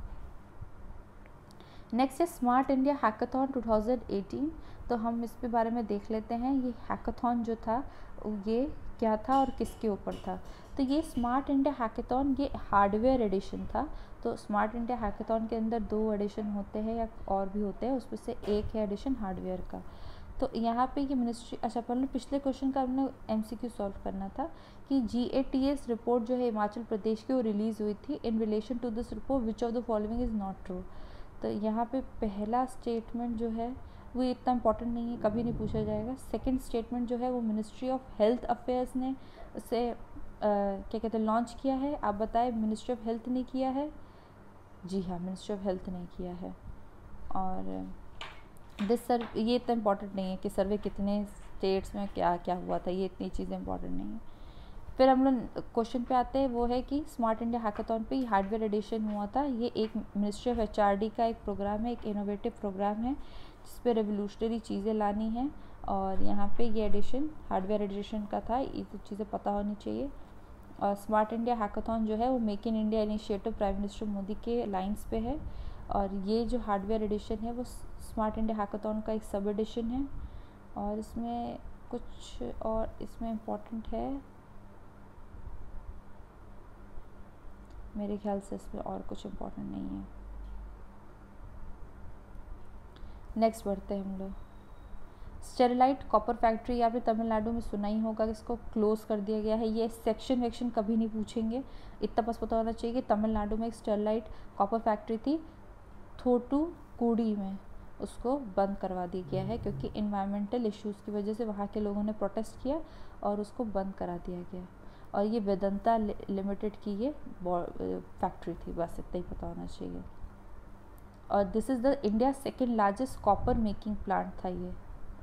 S1: नेक्स्ट है Smart India Hackathon two thousand eighteen. तो हम इस पे बारे में देख लेते हैं, ये हैकाथॉन जो था ये क्या था और किसके ऊपर था। तो ये स्मार्ट इंडिया हैकाथॉन ये हार्डवेयर एडिशन था। तो स्मार्ट इंडिया हैकाथॉन के अंदर दो एडिशन होते हैं या और भी होते हैं, उसमें से एक है एडिशन हार्डवेयर का। तो यहाँ पे ये मिनिस्ट्री, अच्छा पहले पिछले क्वेश्चन का हमने एमसीक्यू सॉल्व करना था कि जीएटीएस रिपोर्ट जो है हिमाचल प्रदेश की वो रिलीज़ हुई थी। In relation to this report which of the following is not true. तो यहाँ पे पहला स्टेटमेंट जो है वो इतना इम्पोर्टेंट नहीं है, कभी नहीं पूछा जाएगा। सेकंड स्टेटमेंट जो है वो मिनिस्ट्री ऑफ हेल्थ अफेयर्स ने उसे क्या कहते हैं लॉन्च किया है। आप बताएं मिनिस्ट्री ऑफ हेल्थ ने किया है? जी हाँ, मिनिस्ट्री ऑफ हेल्थ ने किया है। और दिस सर ये इतना इम्पोर्टेंट नहीं है कि सर्वे कितने स्टेट्स में क्या क्या हुआ था, ये इतनी चीज़ें इंपॉर्टेंट नहीं है। फिर हम लोग क्वेश्चन पे आते हैं, वो है कि स्मार्ट इंडिया हैकाथॉन पे हार्डवेयर एडिशन हुआ था। ये एक मिनिस्ट्री ऑफ एचआरडी का एक प्रोग्राम है, एक इनोवेटिव प्रोग्राम है जिस पे रेवोल्यूशनरी चीज़ें लानी हैं। और यहाँ पे ये एडिशन हार्डवेयर एडिशन का था, ये तो चीज़ें पता होनी चाहिए। और स्मार्ट इंडिया हैकाथॉन जो है वो make in India initiative prime minister Modi के लाइन्स पे है। और ये जो हार्डवेयर एडिशन है वो स्मार्ट इंडिया हैकाथॉन का एक सब एडिशन है। और इसमें कुछ और इसमें इम्पोर्टेंट है, मेरे ख्याल से इसमें और कुछ इम्पोर्टेंट नहीं है। नेक्स्ट बढ़ते हैं हम लोग। स्टेरिलाइट कॉपर फैक्ट्री आपने तमिलनाडु में सुना ही होगा कि इसको क्लोज कर दिया गया है। ये सेक्शन वेक्शन कभी नहीं पूछेंगे, इतना बस पता होना चाहिए कि तमिलनाडु में एक स्टेरिलाइट कॉपर फैक्ट्री थी थोटुकुडी में, उसको बंद करवा दिया गया है क्योंकि इन्वायरमेंटल इश्यूज़ की वजह से वहाँ के लोगों ने प्रोटेस्ट किया और उसको बंद करा दिया गया। और ये वेदांता लिमिटेड की ये फैक्ट्री थी, बस इतना ही पता होना चाहिए। और this is the India second largest copper making plant था। ये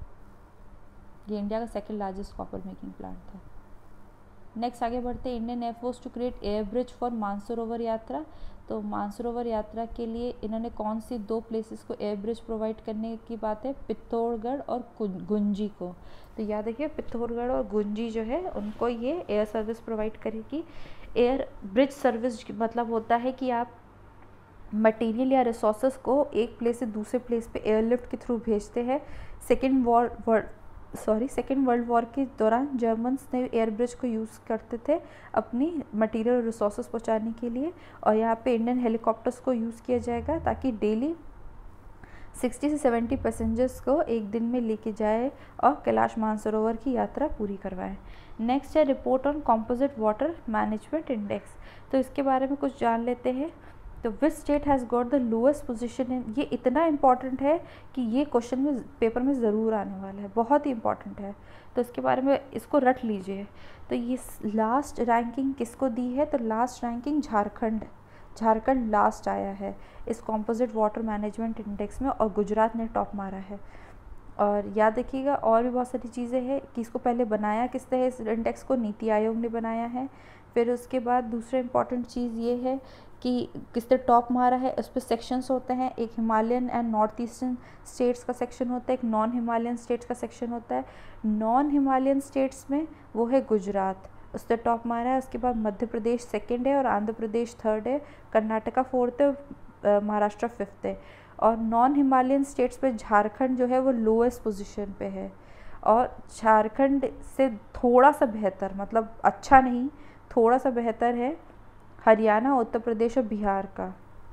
S1: ये इंडिया का second largest copper making plant था। नेक्स्ट आगे बढ़ते हैं। Indian air force to create air bridge for Mansarovar Yatra. तो मानसरोवर यात्रा के लिए इन्होंने कौन सी दो प्लेसेस को एयर ब्रिज प्रोवाइड करने की बात है? पिथौरागढ़ और गुंजी को। तो याद रखिए पिथौरागढ़ और गुंजी जो है उनको ये एयर सर्विस प्रोवाइड करेगी। एयर ब्रिज सर्विस मतलब होता है कि आप मटेरियल या रिसोर्सेज को एक प्लेस से दूसरे प्लेस पे एयरलिफ्ट के थ्रू भेजते हैं। Second war sorry second world war के दौरान जर्मन्स ने एयर ब्रिज को यूज़ करते थे अपनी मटेरियल और रिसोर्सेज पहुंचाने के लिए। और यहाँ पे इंडियन हेलीकॉप्टर्स को यूज़ किया जाएगा ताकि डेली सिक्सटी से सेवेंटी पैसेंजर्स को एक दिन में लेके जाए और कैलाश मानसरोवर की यात्रा पूरी करवाएं। नेक्स्ट है report on composite water management index. तो इसके बारे में कुछ जान लेते हैं। तो which state has got the lowest position in, ये इतना इम्पॉर्टेंट है कि ये क्वेश्चन में पेपर में ज़रूर आने वाला है, बहुत ही इम्पॉर्टेंट है। तो इसके बारे में इसको रट लीजिए। तो ये लास्ट रैंकिंग किसको दी है? तो last ranking Jharkhand Jharkhand last आया है इस कंपोजिट वाटर मैनेजमेंट इंडेक्स में और गुजरात ने टॉप मारा है। और याद रखिएगा और भी बहुत सारी चीज़ें हैं कि इसको पहले बनाया किसने है, इस इंडेक्स को नीति आयोग ने बनाया है। फिर उसके बाद दूसरा इम्पॉर्टेंट चीज़ ये है कि किसने टॉप मारा है, उस पर सेक्शंस होते हैं। एक Himalayan and north eastern states का सेक्शन होता है, एक नॉन हिमालयन स्टेट्स का सेक्शन होता है। नॉन हिमालयन स्टेट्स में वो है गुजरात, उसने टॉप मारा है। उसके बाद मध्य प्रदेश सेकंड है और आंध्र प्रदेश थर्ड है, कर्नाटका फोर्थ है, महाराष्ट्र फिफ्थ है। और नॉन हिमालयन स्टेट्स पे झारखंड जो है वो लोएस्ट पोजीशन पे है। और झारखंड से थोड़ा सा बेहतर, मतलब अच्छा नहीं, थोड़ा सा बेहतर है हरियाणा, उत्तर प्रदेश और बिहार का।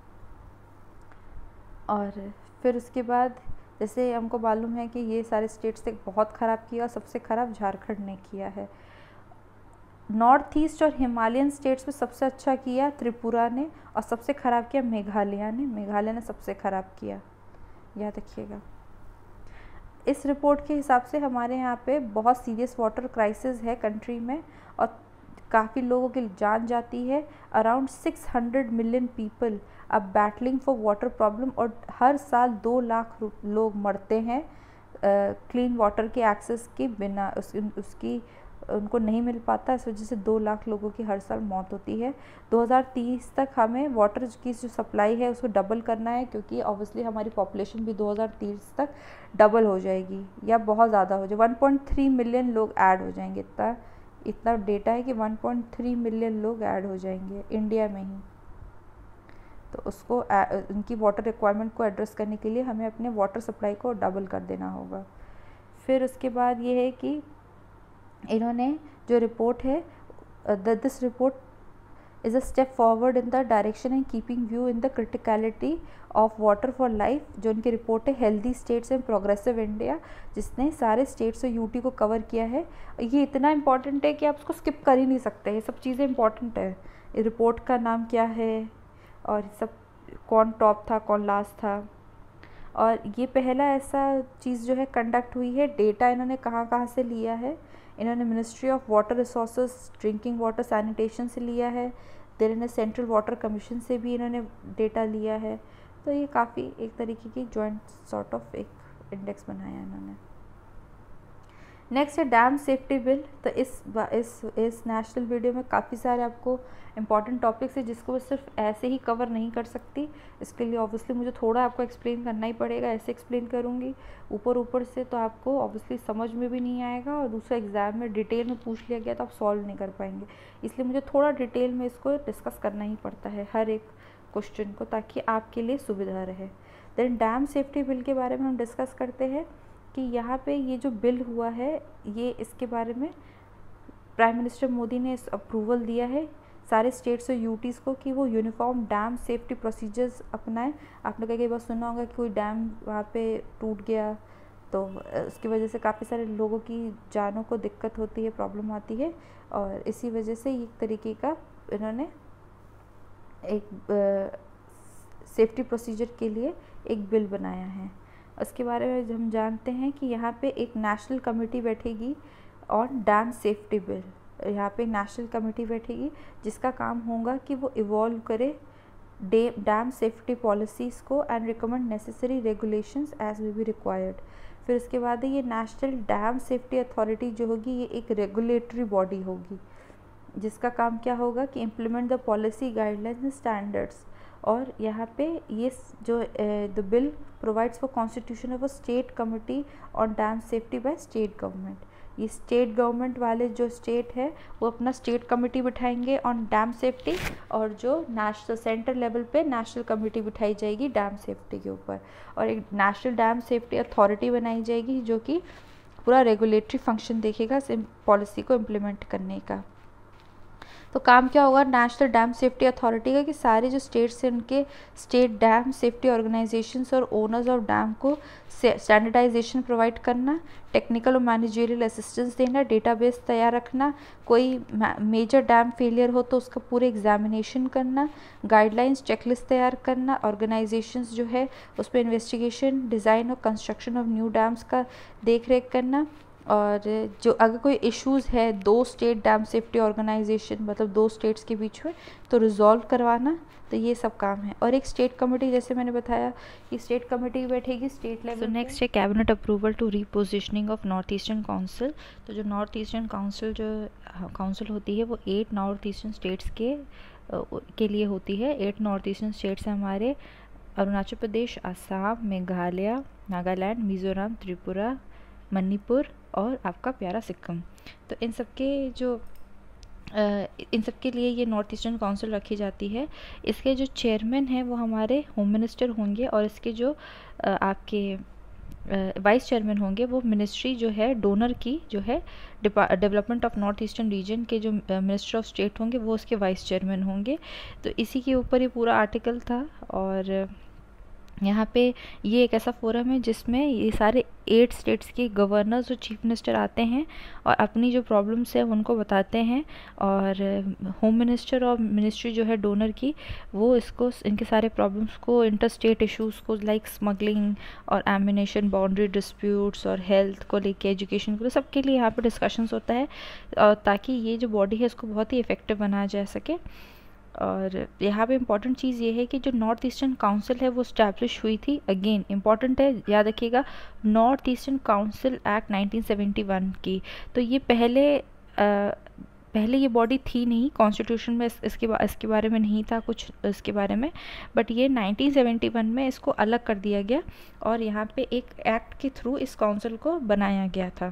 S1: और फिर उसके बाद जैसे हमको मालूम है कि ये सारे स्टेट्स ने बहुत ख़राब किया और सबसे ख़राब झारखंड ने किया है। नॉर्थ ईस्ट और हिमालयन स्टेट्स में सबसे अच्छा किया त्रिपुरा ने और सबसे ख़राब किया मेघालय ने। मेघालय ने सबसे ख़राब किया, याद रखिएगा। इस रिपोर्ट के हिसाब से हमारे यहाँ पे बहुत सीरियस वाटर क्राइसिस है कंट्री में और काफ़ी लोगों की जान जाती है। Around six hundred million people अब बैटलिंग फॉर वाटर प्रॉब्लम और हर साल दो लाख लोग मरते हैं क्लीन वाटर के एक्सेस के बिना, उस, उसकी उनको नहीं मिल पाता। इस वजह से दो लाख लोगों की हर साल मौत होती है। दो हज़ार तीस तक हमें वाटर की जो सप्लाई है उसको डबल करना है, क्योंकि ऑब्वियसली हमारी पॉपुलेशन भी दो हज़ार तीस तक डबल हो जाएगी या बहुत ज़्यादा हो जाए। वन पॉइंट थ्री मिलियन लोग ऐड हो जाएंगे। इतना इतना डेटा है कि वन पॉइंट थ्री मिलियन लोग ऐड हो जाएंगे इंडिया में ही। तो उसको उनकी वाटर रिक्वायरमेंट को एड्रेस करने के लिए हमें अपने वाटर सप्लाई को डबल कर देना होगा। फिर उसके बाद ये है कि इन्होंने जो रिपोर्ट है, this report is a step forward in the direction and keeping view in the criticality of water for life. जो उनकी रिपोर्ट है healthy states and progressive India, जिसने सारे स्टेट्स और यूटी को कवर किया है। ये इतना इम्पॉर्टेंट है कि आप उसको स्किप कर ही नहीं सकते, ये सब चीज़ें इंपॉर्टेंट है। रिपोर्ट का नाम क्या है और सब, कौन टॉप था कौन लास्ट था, और ये पहला ऐसा चीज़ जो है कंडक्ट हुई है। डेटा इन्होंने कहाँ कहाँ से लिया है, इन्होंने ministry of water resources drinking water sanitation से लिया है, देन इन्होंने सेंट्रल वाटर कमीशन से भी इन्होंने डेटा लिया है। तो ये काफ़ी एक तरीके की जॉइंट सॉर्ट ऑफ एक इंडेक्स बनाया इन्होंने। नेक्स्ट है डैम सेफ्टी बिल। तो इस इस इस नेशनल वीडियो में काफ़ी सारे आपको इंपॉर्टेंट टॉपिक्स है जिसको मैं सिर्फ ऐसे ही कवर नहीं कर सकती। इसके लिए ऑब्वियसली मुझे थोड़ा आपको एक्सप्लेन करना ही पड़ेगा। ऐसे एक्सप्लेन करूँगी ऊपर ऊपर से तो आपको ऑब्वियसली समझ में भी नहीं आएगा, और दूसरा एग्ज़ाम में डिटेल में पूछ लिया गया तो आप सॉल्व नहीं कर पाएंगे। इसलिए मुझे थोड़ा डिटेल में इसको डिस्कस करना ही पड़ता है हर एक क्वेश्चन को, ताकि आपके लिए सुविधा रहे। देन डैम सेफ्टी बिल के बारे में हम डिस्कस करते हैं कि यहाँ पे ये जो बिल हुआ है, ये इसके बारे में प्राइम मिनिस्टर मोदी ने इस अप्रूवल दिया है सारे स्टेट्स और यूटीज़ को कि वो यूनिफॉर्म डैम सेफ्टी प्रोसीजर्स अपनाएं। आपने कई कई बार सुना होगा कि कोई डैम वहाँ पे टूट गया तो उसकी वजह से काफ़ी सारे लोगों की जानों को दिक्कत होती है, प्रॉब्लम आती है, और इसी वजह से एक तरीके का इन्होंने एक सेफ्टी प्रोसीजर के लिए एक बिल बनाया है। उसके बारे में हम जानते हैं कि यहाँ पे एक नेशनल कमेटी बैठेगी ऑन डैम सेफ्टी बिल। यहाँ पे नेशनल कमेटी बैठेगी जिसका काम होगा कि वो इवॉल्व करे डे डैम सेफ्टी पॉलिसीज़ को and recommend necessary regulations as will be required. फिर उसके बाद ये नेशनल डैम सेफ्टी अथॉरिटी जो होगी, ये एक रेगुलेटरी बॉडी होगी जिसका काम क्या होगा कि implement the policy guidelines and standards. और यहाँ पे ये जो the bill provides for constitution of a state committee on dam safety by state government. ये स्टेट गवर्नमेंट वाले जो स्टेट है वो अपना स्टेट कमेटी बिठाएंगे ऑन डैम सेफ्टी, और जो नेशनल सेंटर लेवल पे नेशनल कमेटी बिठाई जाएगी डैम सेफ्टी के ऊपर, और एक नेशनल डैम सेफ्टी अथॉरिटी बनाई जाएगी जो कि पूरा रेगुलेटरी फंक्शन देखेगा इस पॉलिसी को इम्प्लीमेंट करने का। तो काम क्या होगा नेशनल डैम सेफ्टी अथॉरिटी का कि सारे जो स्टेट्स हैं उनके स्टेट डैम सेफ्टी ऑर्गेनाइजेशंस और ओनर्स ऑफ डैम को स्टैंडर्डाइजेशन प्रोवाइड करना, टेक्निकल और मैनेजरियल असिस्टेंस देना, डेटाबेस तैयार रखना, कोई मेजर डैम फेलियर हो तो उसका पूरे एग्जामिनेशन करना, गाइडलाइंस चेकलिस्ट तैयार करना, ऑर्गेनाइजेशंस जो है उस पर इन्वेस्टिगेशन, डिज़ाइन और कंस्ट्रक्शन ऑफ न्यू डैम्स का देख रेख करना, और जो अगर कोई इश्यूज़ है दो स्टेट डैम सेफ्टी ऑर्गेनाइजेशन मतलब दो स्टेट्स के बीच में तो रिजॉल्व करवाना। तो ये सब काम है। और एक स्टेट कमेटी, जैसे मैंने बताया कि स्टेट कमेटी बैठेगी स्टेट लेवल।
S2: तो नेक्स्ट है cabinet approval to repositioning of north eastern council. तो जो नॉर्थ ईस्टर्न काउंसिल जो काउंसिल होती है वो एट नॉर्थ ईस्टर्न स्टेट्स के के लिए होती है। एट नॉर्थ ईस्टर्न स्टेट्स हैं हमारे अरुणाचल प्रदेश, असम, मेघालय, नागालैंड, मिज़ोरम, त्रिपुरा, मणिपुर और आपका प्यारा सिक्किम। तो इन सब के जो इन सब के लिए ये नॉर्थ ईस्टर्न काउंसिल रखी जाती है। इसके जो चेयरमैन हैं वो हमारे होम मिनिस्टर होंगे, और इसके जो आपके वाइस चेयरमैन होंगे वो मिनिस्ट्री जो है डोनर की जो है development of north eastern region के जो मिनिस्टर ऑफ स्टेट होंगे वो उसके वाइस चेयरमैन होंगे। तो इसी के ऊपर ये पूरा आर्टिकल था। और यहाँ पे ये एक ऐसा फोरम है जिसमें ये सारे एट स्टेट्स के गवर्नर्स और चीफ मिनिस्टर आते हैं और अपनी जो प्रॉब्लम्स है उनको बताते हैं। और होम मिनिस्टर और मिनिस्ट्री जो है डोनर की वो इसको इनके सारे प्रॉब्लम्स को, इंटर स्टेट इशूज़ को लाइक स्मगलिंग और एमिनेशन, बाउंड्री डिस्प्यूट्स और हेल्थ को लेके, एजुकेशन को, सबके लिए यहाँ पर डिस्कशंस होता है ताकि ये जो बॉडी है इसको बहुत ही इफ़ेक्टिव बनाया जा सके। और यहाँ पे इम्पॉर्टेंट चीज़ ये है कि जो नॉर्थ ईस्टर्न काउंसिल है वो स्टैब्लिश हुई थी। अगेन इम्पॉर्टेंट है, याद रखिएगा, north eastern council act nineteen seventy one की। तो ये पहले आ, पहले ये बॉडी थी नहीं, कॉन्स्टिट्यूशन में इस, इसके बा, इसके बारे में नहीं था कुछ इसके बारे में, बट ये नाइनटीन सेवेंटी वन में इसको अलग कर दिया गया और यहाँ पे एक एक्ट के थ्रू इस काउंसिल को बनाया गया था।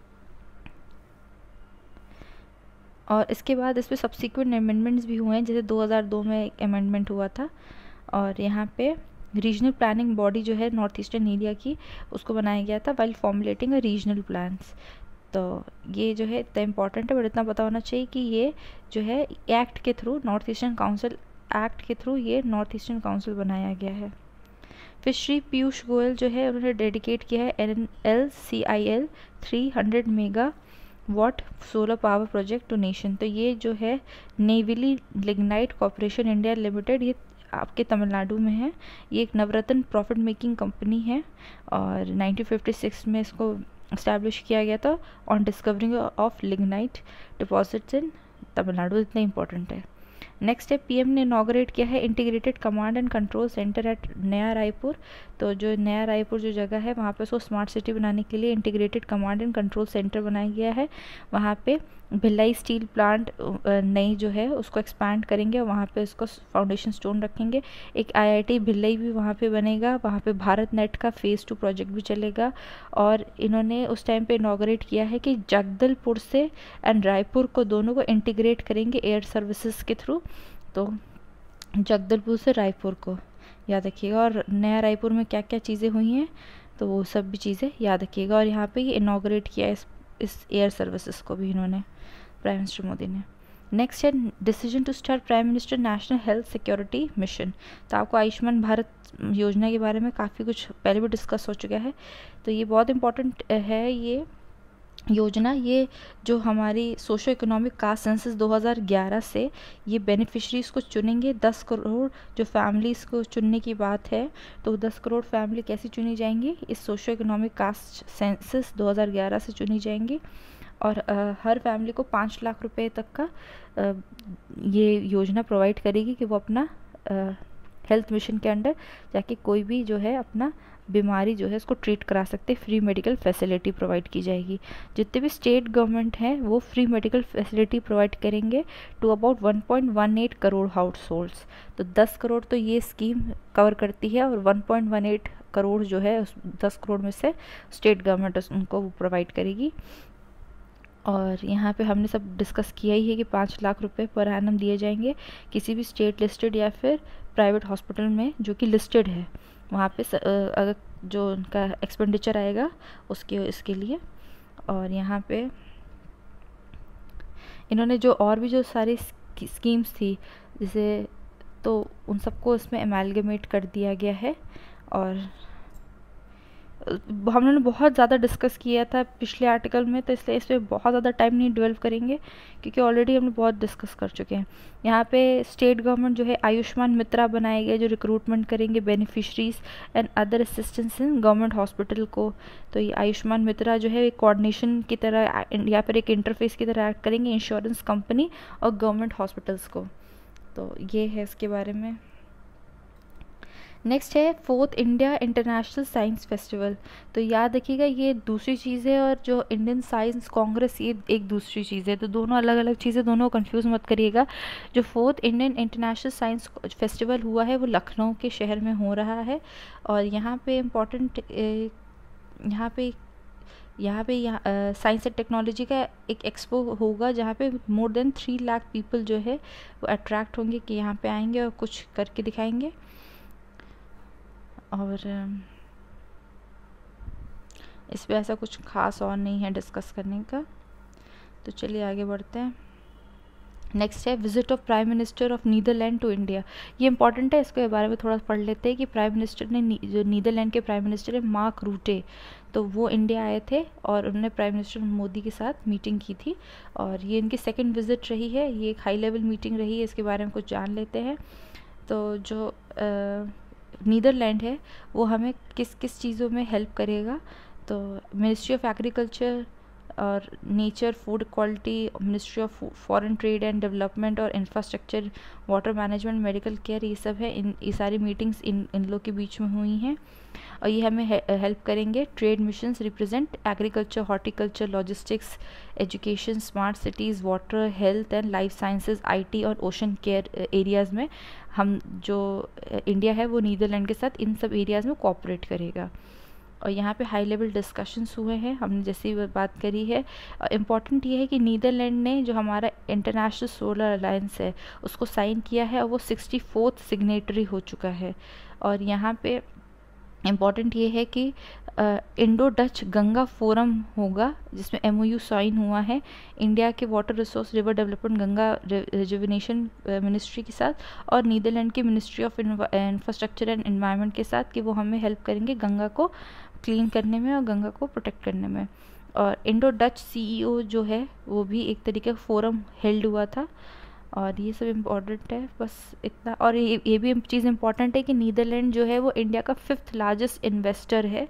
S2: और इसके बाद इस पर सब्सिक्वेंट अमेंडमेंट्स भी हुए हैं, जैसे दो हज़ार दो में एक अमेंडमेंट हुआ था। और यहाँ पे रीजनल प्लानिंग बॉडी जो है नॉर्थ ईस्टर्न एरिया की उसको बनाया गया था while formulating a regional plans. तो ये जो है इतना इम्पॉर्टेंट है, बट इतना पता होना चाहिए कि ये जो है एक्ट के through, north eastern council act के थ्रू ये नॉर्थ ईस्टर्न काउंसिल बनाया गया है। फिर श्री पीयूष गोयल जो है उन्होंने डेडिकेट किया है N L C I L three hundred megawatt solar power project to nation. तो ये जो है Neyveli lignite corporation India limited, ये आपके तमिलनाडु में है। ये एक नवरत्न प्रॉफिट मेकिंग कंपनी है और नाइनटीन फिफ्टी सिक्स में इसको इस्टेब्लिश किया गया था on discovering of lignite deposits in Tamil Nadu. इतना इंपॉर्टेंट है। नेक्स्ट है पीएम ने इनॉग्रेट किया है integrated command and control centre at Naya Raipur. तो जो नया रायपुर जो जगह है वहाँ पे उसको स्मार्ट सिटी बनाने के लिए integrated command and control centre बनाया गया है। वहाँ पे भिलाई स्टील प्लांट नई जो है उसको एक्सपैंड करेंगे और वहाँ पे उसको फाउंडेशन स्टोन रखेंगे। एक आईआईटी भिलाई भी वहाँ पे बनेगा। वहाँ पे भारत नेट का फेज़ टू प्रोजेक्ट भी चलेगा। और इन्होंने उस टाइम पे इनॉग्रेट किया है कि जगदलपुर से एंड रायपुर को दोनों को इंटीग्रेट करेंगे एयर सर्विसेज के थ्रू। तो जगदलपुर से रायपुर को याद रखिएगा। और नया रायपुर में क्या क्या चीज़ें हुई हैं तो वो सब भी चीज़ें याद रखिएगा। और यहाँ पे ये इनॉग्रेट किया इस इस एयर सर्विसेज को भी इन्होंने, प्राइम मिनिस्टर मोदी ने। नेक्स्ट है decision to start prime minister national health security mission. तो आपको आयुष्मान भारत योजना के बारे में काफ़ी कुछ पहले भी डिस्कस हो चुका है। तो ये बहुत इंपॉर्टेंट है ये योजना। ये जो हमारी सोशो इकोनॉमिक कास्ट सेंसस दो हज़ार ग्यारह से ये बेनिफिशरीज को चुनेंगे। दस करोड़ जो फैमिलीज़ को चुनने की बात है, तो दस करोड़ फैमिली कैसी चुनी जाएंगी, इस सोशो इकोनॉमिक कास्ट सेंसस दो हज़ार ग्यारह से चुनी जाएंगी। और आ, हर फैमिली को पाँच लाख रुपए तक का आ, ये योजना प्रोवाइड करेगी कि वो अपना आ, हेल्थ मिशन के अंडर जाके कोई भी जो है अपना बीमारी जो है उसको ट्रीट करा सकते, फ्री मेडिकल फैसिलिटी प्रोवाइड की जाएगी। जितने भी स्टेट गवर्नमेंट हैं वो फ्री मेडिकल फैसिलिटी प्रोवाइड करेंगे to about one point one eight crore households. तो दस करोड़ तो ये स्कीम कवर करती है और one point one eight crore जो है उस दस करोड़ में से स्टेट गवर्नमेंट उनको प्रोवाइड करेगी। और यहाँ पे हमने सब डिस्कस किया ही है कि पाँच लाख रुपए पर एनम दिए जाएंगे किसी भी स्टेट लिस्टेड या फिर प्राइवेट हॉस्पिटल में जो कि लिस्टेड है, वहाँ पे अगर जो उनका एक्सपेंडिचर आएगा उसके इसके लिए। और यहाँ पे इन्होंने जो और भी जो सारी स्कीम्स थी जैसे, तो उन सबको इसमें एमालगमेट कर दिया गया है। और हम लोगों ने बहुत ज़्यादा डिस्कस किया था पिछले आर्टिकल में, तो इसलिए इस पर बहुत ज़्यादा टाइम नहीं डेवलप करेंगे क्योंकि ऑलरेडी हमने बहुत डिस्कस कर चुके हैं। यहाँ पे स्टेट गवर्नमेंट जो है आयुष्मान मित्रा बनाए गए जो रिक्रूटमेंट करेंगे beneficiaries and other assistance in government hospital को। तो ये आयुष्मान मित्रा जो है एक कोऑर्डिनेशन की तरह या फिर एक इंटरफेस की तरह एक्ट करेंगे इंश्योरेंस कंपनी और गवर्नमेंट हॉस्पिटल्स को। तो ये है इसके बारे में। नेक्स्ट है fourth India international science festival. तो याद रखिएगा ये दूसरी चीज़ है और जो इंडियन साइंस कांग्रेस ये एक दूसरी चीज़ है, तो दोनों अलग अलग चीज़ें, दोनों कंफ्यूज मत करिएगा। जो fourth Indian international science festival हुआ है वो लखनऊ के शहर में हो रहा है। और यहाँ पे इम्पोर्टेंट यहाँ पे यहाँ पे यहाँ साइंस एंड टेक्नोलॉजी का एक एक्सपो होगा जहाँ पे more than three lakh people जो है वो अट्रैक्ट होंगे कि यहाँ पे आएंगे और कुछ करके दिखाएंगे। और इस पर ऐसा कुछ खास और नहीं है डिस्कस करने का। तो चलिए आगे बढ़ते हैं। नेक्स्ट है visit of prime minister of Netherlands to India. ये इंपॉर्टेंट है, इसके बारे में थोड़ा पढ़ लेते हैं कि प्राइम मिनिस्टर ने नी, जो नीदरलैंड के प्राइम मिनिस्टर है मार्क रूटे, तो वो इंडिया आए थे और उन्होंने प्राइम मिनिस्टर मोदी के साथ मीटिंग की थी और ये इनकी सेकंड विजिट रही है। ये एक हाई लेवल मीटिंग रही है, इसके बारे में कुछ जान लेते हैं। तो जो नीदरलैंड है वो हमें किस किस चीज़ों में हेल्प करेगा, तो मिनिस्ट्री ऑफ एग्रीकल्चर और nature, food quality, ministry of foreign trade and development और infrastructure, water management, medical care, ये सब है। इन ये सारी मीटिंग्स इन इन लोग के बीच में हुई हैं और ये हमें हेल्प करेंगे। Trade missions represent agriculture, horticulture, logistics, education, smart cities, water, health and life sciences, IT और ओशन केयर एरियाज़ में हम जो इंडिया है वो नीदरलैंड के साथ इन सब एरियाज़ में कोऑपरेट करेगा। और यहाँ पे हाई लेवल डिस्कशंस हुए हैं, हमने जैसी बात करी है। इम्पॉर्टेंट ये है कि नीदरलैंड ने जो हमारा इंटरनेशनल सोलर अलायंस है उसको साइन किया है और वो सिक्सटी फोर्थ सिग्नेटरी हो चुका है। और यहाँ पे इम्पॉर्टेंट ये है कि इंडो डच गंगा फोरम होगा जिसमें एमओयू साइन हुआ है इंडिया के water resource, river development, Ganga rejuvenation ministry के साथ और नीदरलैंड की ministry of infrastructure and environment के साथ, कि वो हमें हेल्प करेंगे गंगा को क्लीन करने में और गंगा को प्रोटेक्ट करने में। और इंडो डच सीईओ जो है वो भी एक तरीके का फोरम हेल्ड हुआ था और ये सब इम्पॉर्टेंट है, बस इतना। और ये ये भी चीज़ इम्पॉर्टेंट है कि नीदरलैंड जो है वो इंडिया का फिफ्थ लार्जेस्ट इन्वेस्टर है,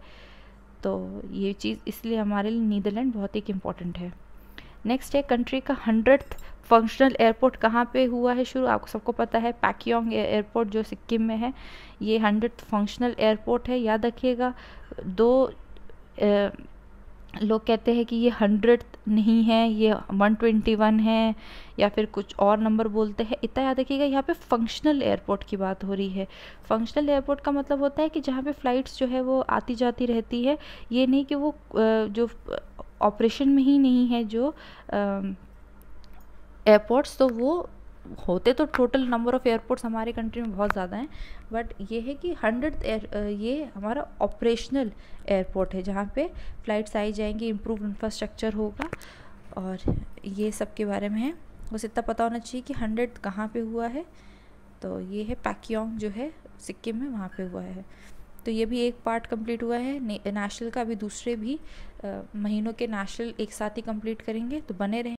S2: तो ये चीज़ इसलिए हमारे लिए नीदरलैंड बहुत ही इम्पॉर्टेंट है। नेक्स्ट है कंट्री का हंड्रेड फंक्शनल एयरपोर्ट कहाँ पे हुआ है शुरू, आपको सबको पता है पैक्योंग एयरपोर्ट जो सिक्किम में है, ये हंड्रेड फंक्शनल एयरपोर्ट है। याद रखिएगा, दो ए, लोग कहते हैं कि ये हंड्रेड नहीं है, ये वन ट्वेंटी वन है या फिर कुछ और नंबर बोलते हैं। इतना याद रखिएगा, यहाँ पे फंक्शनल एयरपोर्ट की बात हो रही है। फंक्शनल एयरपोर्ट का मतलब होता है कि जहाँ पे फ़्लाइट्स जो है वो आती जाती रहती है, ये नहीं कि वो जो ऑपरेशन में ही नहीं है जो एयरपोर्ट्स, तो वो होते तो टोटल नंबर ऑफ़ एयरपोर्ट्स हमारे कंट्री में बहुत ज़्यादा हैं, बट ये है कि हंड्रेड एयर ये हमारा ऑपरेशनल एयरपोर्ट है जहाँ पे फ़्लाइट्स आई जाएंगी, इम्प्रूव इंफ्रास्ट्रक्चर होगा और ये सब के बारे में है। बस इतना पता होना चाहिए कि हंड्रेड कहाँ पे हुआ है, तो ये है पैक्योंग जो है सिक्किम में, वहाँ पे हुआ है। तो ये भी एक पार्ट कंप्लीट हुआ है नेशनल का, अभी दूसरे भी आ, महीनों के नेशनल एक साथ ही कंप्लीट करेंगे, तो बने रहें।